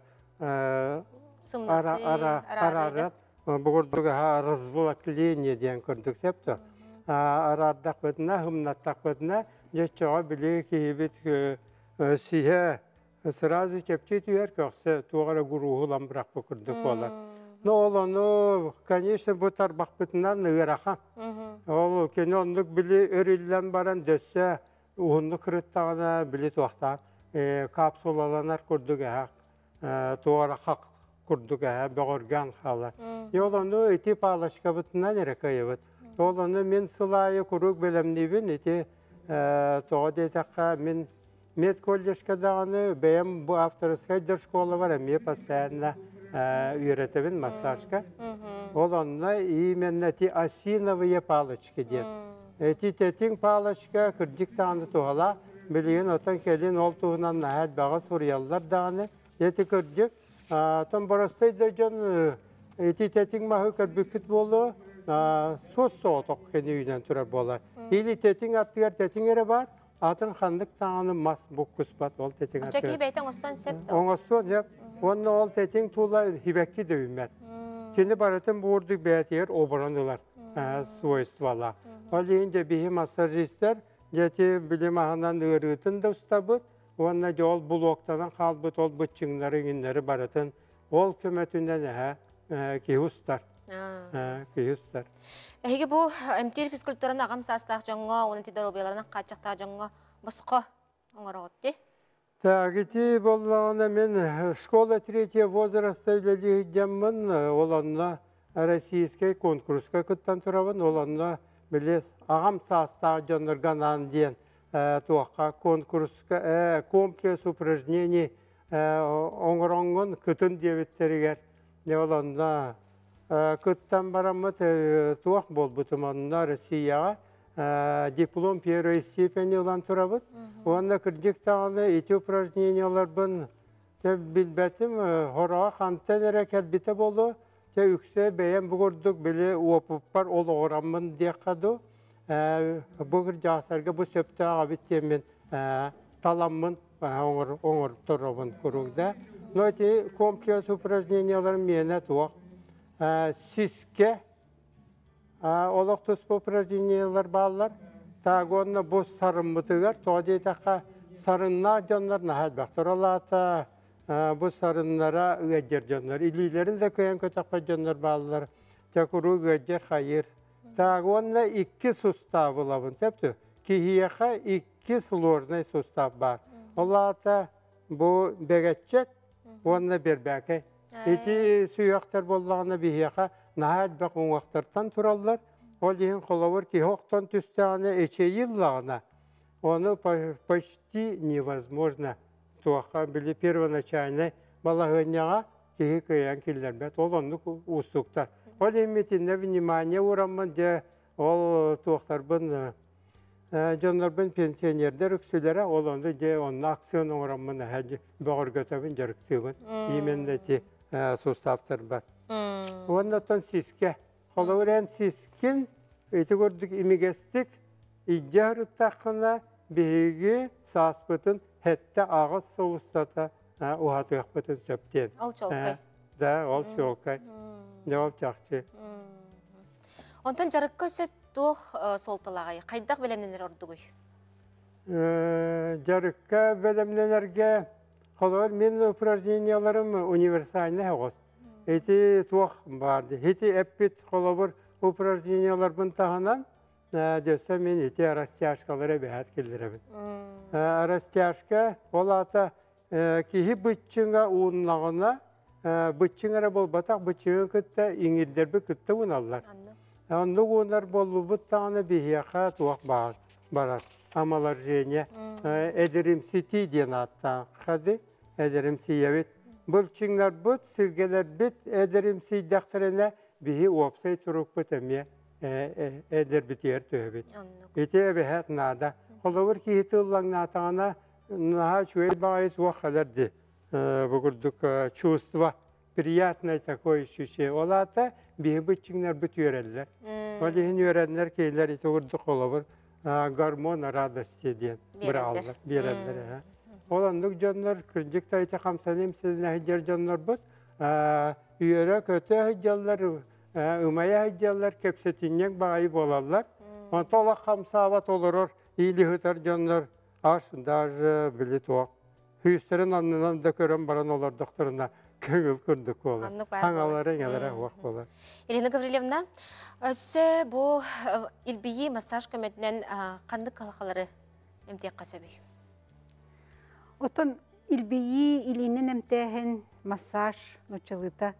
[SPEAKER 6] арарат, бұғырдық рызбыл әкілейіне дейін күрдік септі. Арардақ бұтына, ғымнаттақ бұтына, жетчіға білегі кейі біт сүйе, сразу чепче түйер көқсі, туғара ғұруғылан бірақ бұл күрдік болар. Но ол оны, конечно, бұтар бақпытынан ұғырақан. Ол кені ондық білі өрілден баран дөсі, ұғындық күріттағына білі туақтан, капсулаланар күрдік әғақ, туғара қақ күрдік әғақ, бұғырған қала. Ол оны өте палашқа бұтынан әрекайы бұт. Ол оны мен сылайы күрік бөлімнебін, өте туға дейтаққа мен мед коллежқа дағаны, бәйім бұл авторскай дыр школы бар, әме постоянно үйретебін массажка. Ол онына именно ти осиновые палочки дед. Эти тетин палочка кырдик тағаны туғала, білген отан келін ол туғынан нәхәд баға сурьялдар дағаны. Эти кырдик, там барастайды жон, эти тетин мағы кырбікіт болу, сос соғытық кені үйден тұрар болар. Или тетин аттығар тетин әрі бар, атын қандық тағаны мас бұқ күспат ол тетин аттығар.
[SPEAKER 1] Очаки бәйтін остан септі?
[SPEAKER 6] Оңыстан, еп. Оны ол тетин тула хибәкки дөймәт. Кені баратын бұғырдық бәйтер обырандылар свойствала. Ол енді бейі массажистер Жети билим ахынан ырытын да ұстабыт, онна жол блоктанан қалбыт ол бұтчыңлары гиннері баратын. Ол көмөтүнен әхә ки ұстар. Ки ұстар.
[SPEAKER 1] Әйге бұ әмтер физкультураны ағам састақ жоңға, оның тидар обияларынан қатшақта жоңға бұсқы оңыр оғытты?
[SPEAKER 6] Тағыти болағына мен школа третья возраста үлелі жаммын, оланна российский конкурска күттан тұрабын, оланна білес ағам састақ жоңырғанан дейін туаққа конкурска комплекс упражнений оңыр-оңын күтін дебеттерігер. Оланна күттан барамыт туақ болбытым, онна Россияға диплом первой степени улан турабыт. Онда кірдік тағаны эти упражнениялар бұн білбәтім хораға қанттан әрі кәлбеті болу. Үксе бәйен бұғырдық білі опыппар ол оғырамын деқаду. Бұғыр жасарға бұл сөпті ағабеттемен таламын оңыр тұрабын күріңді. Но эти комплекс упражнениялар мені туақ. Сиске олық тұспы упражнениялар балылар. Тағы онына бұл сарын бұтығар. Тоғады етаққа сарынна жонлар нахал бақтыр олата. Бұл сарынлара үгәджер жонлар. Илилерін де көйен көтақпа жонлар балылар. Тәкұру үгәджер қайыр. Тағы онына икі сустав бұлабын. Сәпті, кейіяқа икі сложный сустав бар. Олата бұл бәгәтчек, онына бербәкай. Эти сүйақтар болғаны бейіяқа нахал бақ оңақтартан тұралар. Ол ең қолауыр ки хоқтан түстіғаны әче еллағына. Оны почти невозможно. Туаққа білі первоначальный балағыняға кейі көйен келдер бәт. Ол оны ұстықтар. Ол еметінде внимание ұрамын де ол туақтар бұн жонлар бұн пенсионердер үксілері ол онды де оның акцион ұрамын әді бағыр көтабын жарықтығын. Еменде те сустаптар бар. Оннатан сиске. Қолауырен сискен өйті көрдік имегестік иджарыттақына бейгі саспытын хәтті ағыз соғыстата ұғатығық бұтын сөптен.
[SPEAKER 1] Ол чолқай?
[SPEAKER 6] Да, ол чолқай. Ол чақчы.
[SPEAKER 1] Онтан жарыққа сөт тұқ солтылағай. Қайдақ бәлемненер орды көй?
[SPEAKER 6] Жарыққа бәлемненерге қолауыр мен упражненияларым универсальны әғыз. Эти туақ барды. Эти әппет қолауыр упражнениялар бұн тағынан дөсі мен эти растяжкалары бәхәт келдіребін. Растяжка ол ата кейі бұтчыңға уынлағына бұтчыңара бол батақ бұтчыңын күтті еңелдербі күтті уыналар. Онды уынлар болу бұт тағаны бейіяқа туақ барар. Амалар жене әдірімсі тейден аттан қады әдірімсі евет. Бұлчыңлар бұт, сілгелер біт, әдірімсі дәқтіріне бейі опсай тұрып бұт әме әдір бітер түйбет. Еті әбәхәт нада. Қолауыр кейті ұллаң натағына наға чуэл бағайыз уақаларды. Бұғырдық чувства, приятное такое ощущение. Олата бейі бұтчыңлар бұт үйрәлілер. Ол ең үйрәлілер кейлер еті ұғырдық қолауыр гормон радости ден. Берәлілер. Оландық жонлар күрдік тайты қамсанем сізіне хыджар жонлар бұд. Үйері көті хыджалар, ұмая хыджалар кепсетіннен бағайы болалар. Онтолақ қамсават олырыр, ейлі хытар жонлар аш, даже білі туақ. Хүйістерін аннынан да көрім баран олар доқтырына көңіл күрдік болар. Хаңалары еңелері уақ болар.
[SPEAKER 1] Елена Гаврилевна, өсі бұл илбейі массаж көметінен қанды қалақалары әмтек қасабей?
[SPEAKER 7] Отон илбейи илинен эмтәһен массаж ночылыта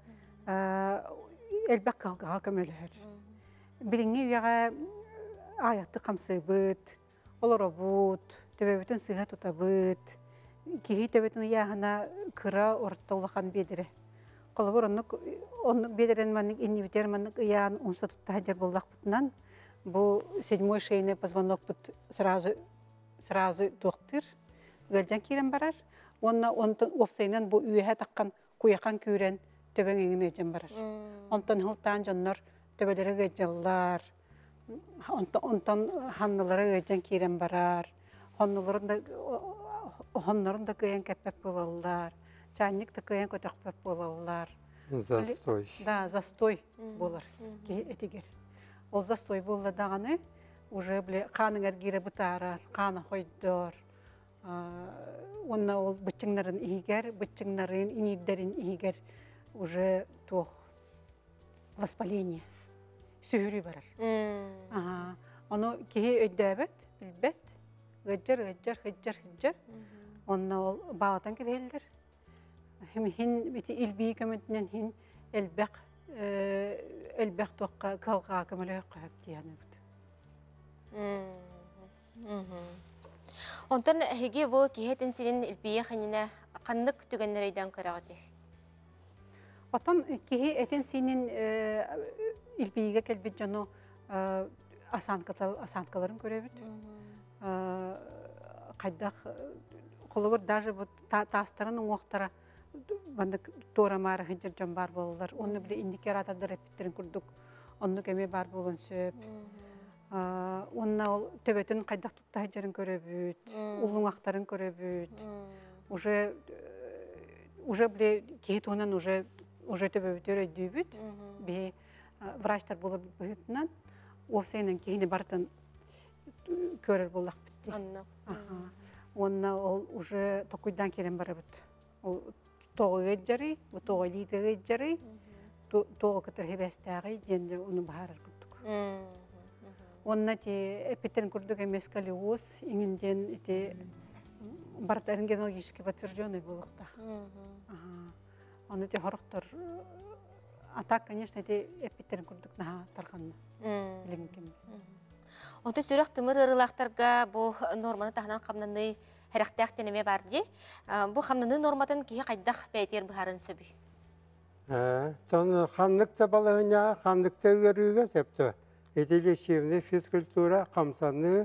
[SPEAKER 7] элбәк калгаға көмөлөр. Биринге уяга аякты камсыбыт, олоробут, төбөбүтүн сыга тутабыт, кихи төбөтүн уягына кыра ортолахан бедере. Колобор оннук оннук бедерен маннык иннибитер маннык уян унса тутта хаджар боллак бутунан бу седьмой шейный позвонок бут сразу сразу доктор Гөлден кирен барар. Онна онтон опсайнан бу үйе таққан куяқан күйрен төбен еңіне жен барар. Онтон хылтан жоннор төбелері гөджаллар. Онтон ханнылары гөджен кирен барар. Хоннорын да көйен кәппәп болалар. Чайник да көйен көтәқпәп болалар.
[SPEAKER 6] Застой.
[SPEAKER 7] Да, застой болар. Этигер. Ол застой болла дағаны уже біле қаның әргері бұтарар, қаны қойдор. Онна ол бұтчыңнарын игер, бұтчыңнарын, иниддерін игер уже тоқ воспаление, сүйірі барар. Оны кейі өйдәбет, білбет, ғыджар, ғыджар, ғыджар, ғыджар. Онна ол бағатан кебелдер. Хин бити илбии көмөтүнөн хин элбек элбек тоққа калга көмөлөй кап дияны бут.
[SPEAKER 1] Онтан хеге бу кихетин синин илбие ханина каннык түгөннөрөйдөн карагати.
[SPEAKER 7] Отон кихи этен синин илбииге келбит жано асанкалар асанкаларын көрөбүт. Кайдак колобур даже бу тастарын оңоктара бандык тора мары хыжыржан бар болалар. Оны биле индикатордар репеттерин курдук. Онну кеме бар болгон сөп. Онна ол төбөтүн кайдак тутта хыжырын көрөбүт, улуңактарын көрөбүт. Уже уже биле кейт онан уже уже төбөтөр өйдүбүт. Би врачтар болуп бытынан овсенен кейини бартын көрөр болак битти.
[SPEAKER 1] Анна.
[SPEAKER 7] Онна ол уже токуйдан келен барабыт. Ол тоғы жарый, bu тоғы литығы жарый, тоғы кітір хебестәғый денде оны бағарар күрдік. Онна те эпиттерін күрдік емес калиоз, иңінден ете бартарын генологически подтвержденный болуқтақ. Оны те хорықтыр. А так, конечно, те эпиттерін күрдік наға тарғанны. Білген кемді.
[SPEAKER 1] Онты сүрек тымыр ырылақтарға бұл норманы тағынан қамнаны Хәрәхтәк тенеме барды. Бу хамнаны норматын кие кайдах бәйтер бухарын сөбі.
[SPEAKER 6] Тон ханлыкта балығына, ханлыкта үйеріге септі. Етелі шевіне физкультура қамсаны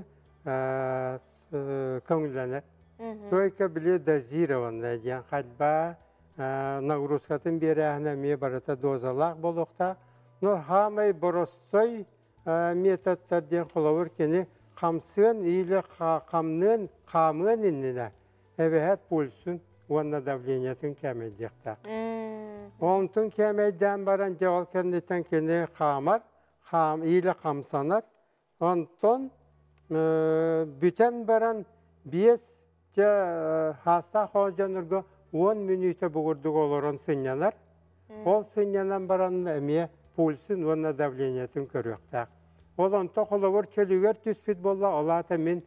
[SPEAKER 6] көңілденер. Тойка біле дозированы ден қадба нагрузкатын бері әнәме барыта дозалақ болуқта. Но хамай боростой методтар ден қолауыр кені қамсын или қамнын қамын инніне әбәхәт пульсын онна давлениятын кәмейдекта. Онтын кәмейден баран жауал кәндеттен кені қамар, или қамсанар. Онтын бүтен баран бес хаста қоғанырға он минуты бұғырдық оларын сынянар. Ол сынянан баран әме пульсын онна давлениятын көріқтақ. Олан тоқылығыр чөлігер түспет болла, олата мен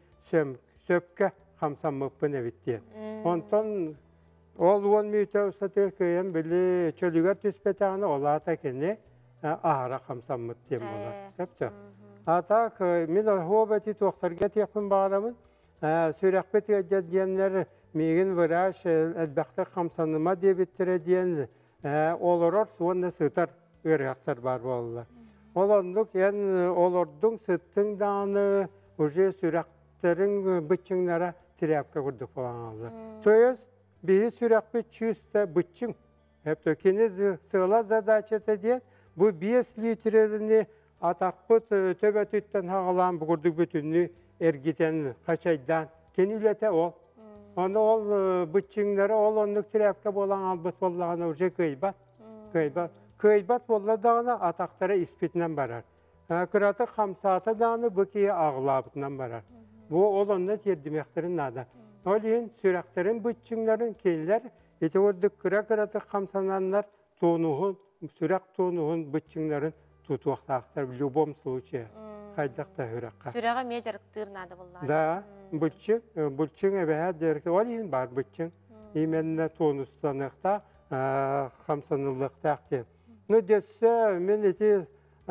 [SPEAKER 6] сөпке қамсамықпын әвіттен. Онтан ол он минуты ұстатыр көйен білі чөлігер түспет ағына олата кені ағыра қамсамықпын болла. Сөпті. Атақ, мен ғобәті тоқтарға текпін бағарамын. Сөрәқпет жәденлер меген выраш әлбәқті қамсаныма дебеттірі дейін олырыр, онны сытар өрәқтар бар болылар. Оландық, ен олардың сыттың даны уже сүрәқтерін bütçünлері тірәпке күрдік болғанлар. Тойыз, бейі сүрәқпе чүсті bütçün. Әпті, кені сығыла задачеті ден, бұл бес литреліні атақпыт төбәт үттен хағылан бұғырдық бүтінні әргетен қачайдан. Кені үлеті ол. Оны ол bütçünлері ол ондық тірәпке болған албыт болғаны уже көйбат. Көйбат. Көйбат болла дағына атақтары іспетінен барар. Күраты қамсаты дағыны бүкейі ағылабытынан барар. Бұл ол онда тердімектерін нада. Ол ең сүрәқтерін бүтчіңлерін кейлер, еті ордық күрә-күраты қамсананлар тоғынуғын, сүрәқ тоғынуғын бүтчіңлерін тұтуақтақтар в любом случае. Қайдақта хүрәққа.
[SPEAKER 1] Сүрәға ме жарықтыр нады болла.
[SPEAKER 6] Да, бүтчің, бүтчің әбәйәт жарықты. Ол ең бар бүтчің. Еменіне тоғынустанықта қамсанылықтақтен. Ну, десе, мен еті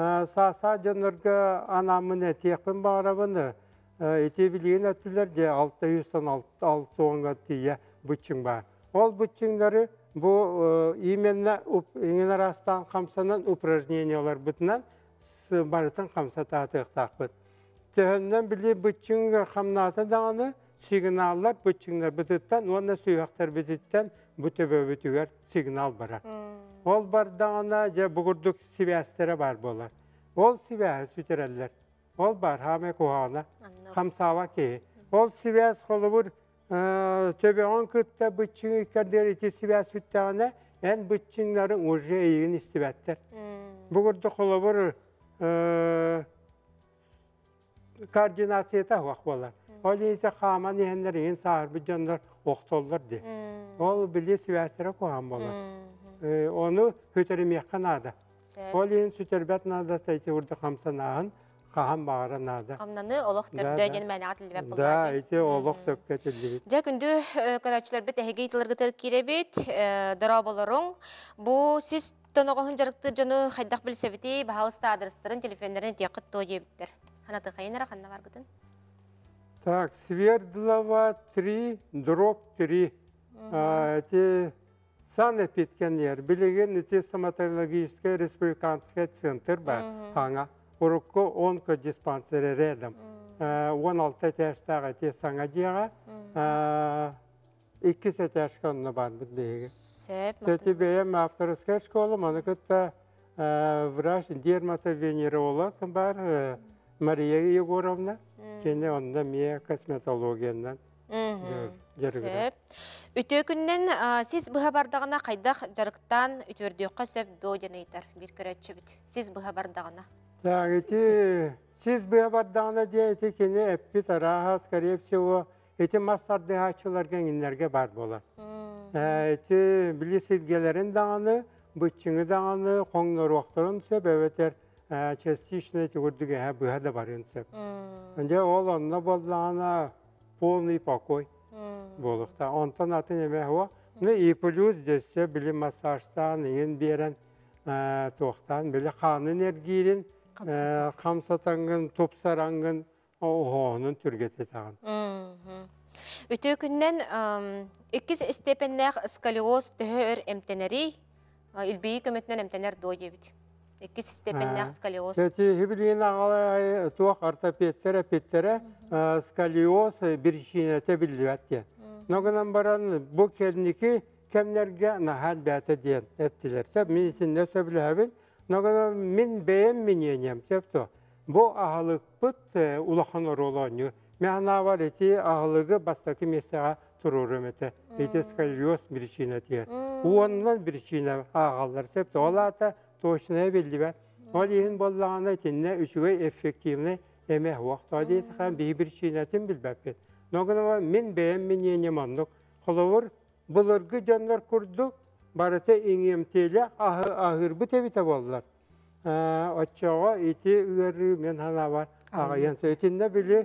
[SPEAKER 6] саса жанырға анамын әтекпін бағарабыны. Еті білген әттілер де алты жүзден алты онға тие бүтчің бар. Ол бүтчіңдері бұл именне еңін арастан қамсанан упражнениялар бүтінен барытын қамсата атықтақ бұд. Төхіннен біле бүтчің қамнаты дағаны сигналлар бүтчіңдер бүтіттен, оны сүйіқтер бүтіттен бүті бөбітігер сигнал барар. Ол бардағына же бұғырдық сивәстері бар болар. Ол сивәс үтерелер. Ол бар хаме куғана, қамсава кей. Ол сивәс қолы бұр төбе он күтті бүтчің үкердер еті сивәс үттіғана, ән бүтчіңлерін уже егін істібәттер. Бұғырдық қолы бұр координацията хуақ болар. Ол есе қаман ехендер ең сағырбы жандар оқтолдар де. Ол біле связьтері қоған болар. Оны хөтеремеққан ады. Ол ең сүтербәт нада сәйте ұрды қамсанағын, қаған бағара нада.
[SPEAKER 1] Қамнаны олық түрдеген мәне атылбәп
[SPEAKER 6] Да,
[SPEAKER 1] болады.
[SPEAKER 6] ете олық сөпке тілді.
[SPEAKER 1] Жа күнді көрәтшілер бет әхеге итілергі тәрік кере бет, дыра боларың. Бұ сіз тоноғын жарықты жаны қайдақ білсе беті, бағалысты адрестарын, телефондарын тияқыт той ебіттер. Қанаты қайынара қанна бар күтін?
[SPEAKER 6] Так, Свердлова три, дробь три. Эти санэпиткен ер. Билеген эти стоматологический республиканский центр бар. Хаңа. Урукко онко диспансері рядом. он алты тәштағы те саңа жеға. екі тәшкі онына бар бұд бейгі.
[SPEAKER 1] Сөп,
[SPEAKER 6] Сөті бейім авторская школа, мұны күтті врач дерматовенеролог бар. Мария Егоровна. Кені онда мия косметологиядан
[SPEAKER 1] Сөп. Үтө күннен сіз бұға бардағына қайдақ жарықтан үтөрдіққа сөп до жанайтар бір көрәтші бүт. Сіз бұға бардағына.
[SPEAKER 6] Так, эти сіз бұға бардағына дейті кені әппі тараға, скорее всего, эти мастарды хачылар кәңінлерге бар болар. Эти білесілгелерін дағаны, бұтчыңы дағаны, қоңнар уақтырын сөп, әветер частично тегурдуге бұға да барын сөп. Онда ол онына болдағына полный покой болықта. Онтан атын еме хуа. И плюс десе білі массажтан, ең берен тоқтан, білі қанын әргейрін, қамсатаңын, топсараңын, оғының түргеті тағын.
[SPEAKER 1] Үтө күннен иккіз степеннәқ сколиоз төхөр әмтенері, үлбейі көмітінен әмтенер дой ебіт. Иккіз степеннәқ сколиоз.
[SPEAKER 6] Сөті хибілген ағалай туақ ортопедтері, әпеттері сколиоз біршинеті білдівәтте. Ногынан баран бұл келінікі кәмнерге нахал бәті дейін әттілер. Сөп, мен сенде сөбілі әбін, ногынан мен бәйім мен енем, сөпті. Бұл ағалық бұд ұлақан оролуаню. Мен бар еті ағылығы бастақы местеға тұрурым еті. Еті сколиоз біршинеті. Уонынан біршине ағалар сөпті. Ол ата точно білді бәт. Ол ең болағына тенне үшіге эффективны әме уақыт. Ол еті қан бей біршинетін білбәппет. Ногынан мен бәйім мен енем андық. Қолауыр бұлырғы жанлар күрдік, барыты еңемтелі ағыр бұт әбіті болдылар. Отчаға еті үйірі мен хана бар. Ағайын сөйтінде білі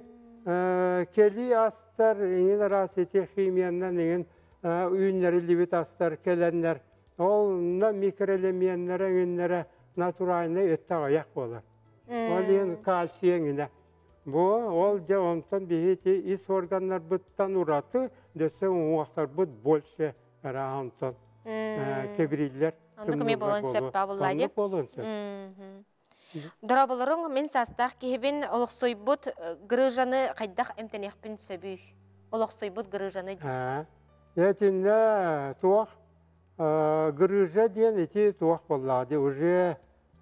[SPEAKER 6] кәлі астар, еңін арас еті химияннан еңін үйінлері лебет астар кәләнлер. Ол микроэлементтері, еңінлері натуральны өтті аяқ болар. Ол ең кальций еңіне. Бұл, ол жа онтан бейті ис органдар бұттан ұраты, дөсі оңуақтар бұт больше әрағантан кебірилер.
[SPEAKER 1] Онды көме болын сөп бабылайды?
[SPEAKER 6] Онды болын сөп.
[SPEAKER 1] Дұра болырың, мен састақ кейбін олықсой бұт ғырыжаны қайдақ әмтенеқпін сөбүй. Олықсой бұт ғырыжаны дейін.
[SPEAKER 6] Әтінде туақ ғырыжа дейін еті туақ болады. Уже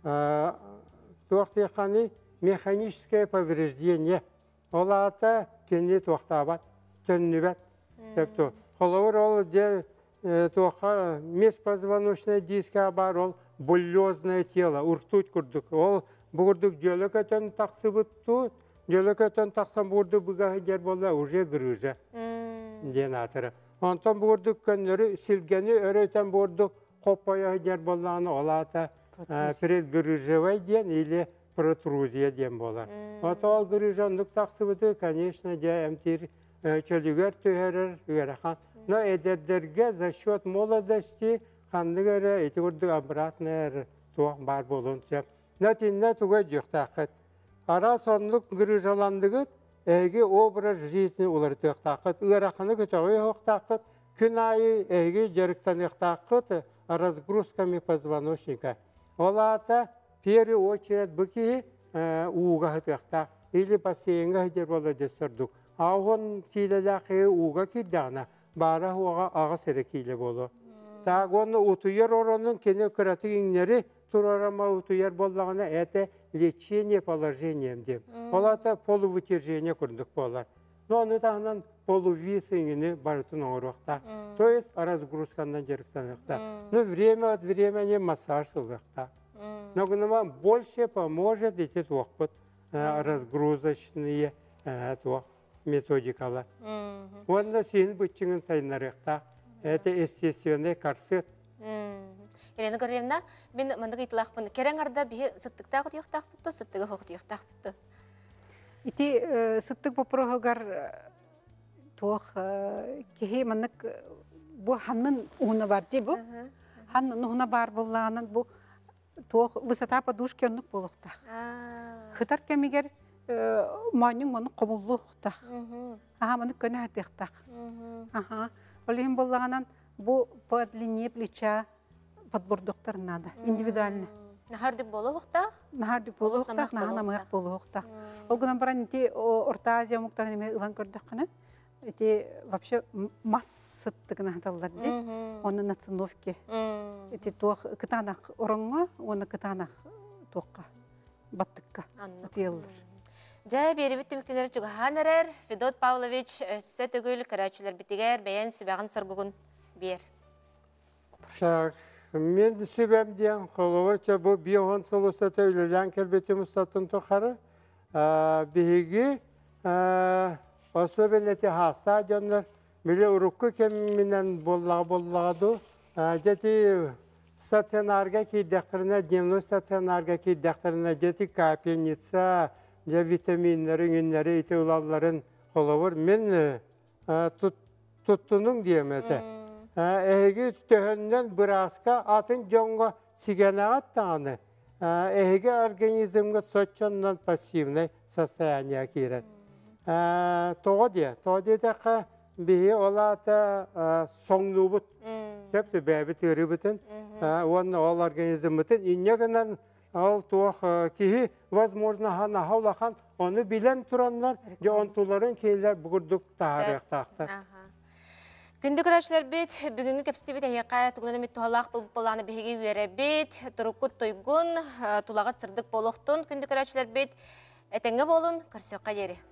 [SPEAKER 6] туақ дейқаны механическое повреждение. Ол ата кенде туақтабат, төннібәт. Қолауыр ол де туаққа межпозвоночный дискә бар, ол буллезное тело, уртуть күрдік. Ол бұғырдық жөлі көтін тақсы бұтты, жөлі көтін тақсан бұғырды бұға жер болда, уже ғырыжа ден атыры. Онтан бұғырдық көнлері сілгені өрөйтен бұғырдық қоппая жер болдағаны ол ата перед ғырыжевай ден, или протрузия дем болар. Ото ол ғырыжандық тақсы бұты, конечно, де әмтер чөлігер түйерер үйерахан. Но эдердерге за счет молодости қандығыры еті күрдік обратный туақ бар болуын сөп. Нәтінне түгөй дүйқтақыт. Ара сонлық ғырыжаландығыт, әйге образ жизни олар түйқтақыт. Үйераханы көтіғі өқтақыт, күн айы әйге жарықтан өқтақыт разгрузками позвоночника. Ол ата первый очередь бұки уға өқтақ. Или бассейнға өдер болы дөстірдік. Ағын кейлеләқи уға кейдіғына. Бара хуаға аға сәрі кейлі болу. Тағы оны ұтуер оранын кені күрәті еңнері тұрарама ұтуер болағына әті лечение положением деп. Ол ата полувытержение күріндік болар. Но оны тағынан полувис еңіні барытын оңырықта. То есть разгрузкандан жеріктанықта. Но время от времени массаж ұлықта. Но күніма больше поможет етет оқпыт разгрузочные методикалар. Онда сен bütçünün sayınlarıqta. Это естественный корсет.
[SPEAKER 1] Елена Григорьевна, мен мындық итылақпын. Керен арда бі сыттықта құтияқтақ бұтты, сыттығы құтияқтақ бұтты.
[SPEAKER 7] Ити сыттық бұпырығығар туық кеге мандық бұ ханның уғына бар дей бұ. Ханның уғына бар болағынан бұ туық высота подушки онық болуқтақ. Хытар кәмегер маңның мұны қомылу ұқтақ. Аға мұны көне әтіқтақ. Олығын болағынан бұ по длине плеча подбордоқтар надо, индивидуально.
[SPEAKER 1] Нахардық болу ұқтақ?
[SPEAKER 7] Нахардық болу ұқтақ, нахана мұяқ болу ұқтақ. Ол күнан баран ете Орта Азия мұқтарын еме ұлан көрдік қыны. Ете вообще масс сыттығына аталылар де. Оны наценовке. Ете туақ кытанақ ұрыңы, оны кытанақ туаққа, баттыққа. Отелылар.
[SPEAKER 1] Жай бері бітті мүктенер жүгіған әрер. Федот Павлович өсі түгіл көрәчілер бітігер бәйін сөбәғын сұргығын бер.
[SPEAKER 6] Так, мен сөбәмден қолуырча бұл биоғын сұлыстаты үйлілен кәлбетім ұстаттың тұқары. Бейгі особенеті хаста жонлар біле ұрыққы кемінен боллаға-боллағаду. Жәті стационарға кейдәқтіріне, дневной стационарға кейдәқтіріне жәті капельница, жа витаминлері, үңінлері, еті ұлаларын қолуыр. Мен тұттының дейм әті. Әйгі төхіннен бірасқа атын жоңға сигенағат тағаны. Әйгі организмға сочоннан пассивный состояние керен. Тоғы де, тоғы де дәқі бейі олаты соңлу бұт. Сәпті бәбі түрі бұтын. Оны ол организм бұтын. Иннегінен ол туақ кейі, возможно, хана хаулақан, оны білен тұранлар, жоғын туларын кейлер бұғырдық тағарық тақтар.
[SPEAKER 1] Күнді көрәшілер бет, бүгінгі кәпсті бет әйеқа тұғынан әмет тұғалақ болып боланы бейге өйері бет, тұрыққыт тойгун, тұлағат сырдық болуқтын күнді көрәшілер бет, әтәңгі болын, көрсеуқа ері.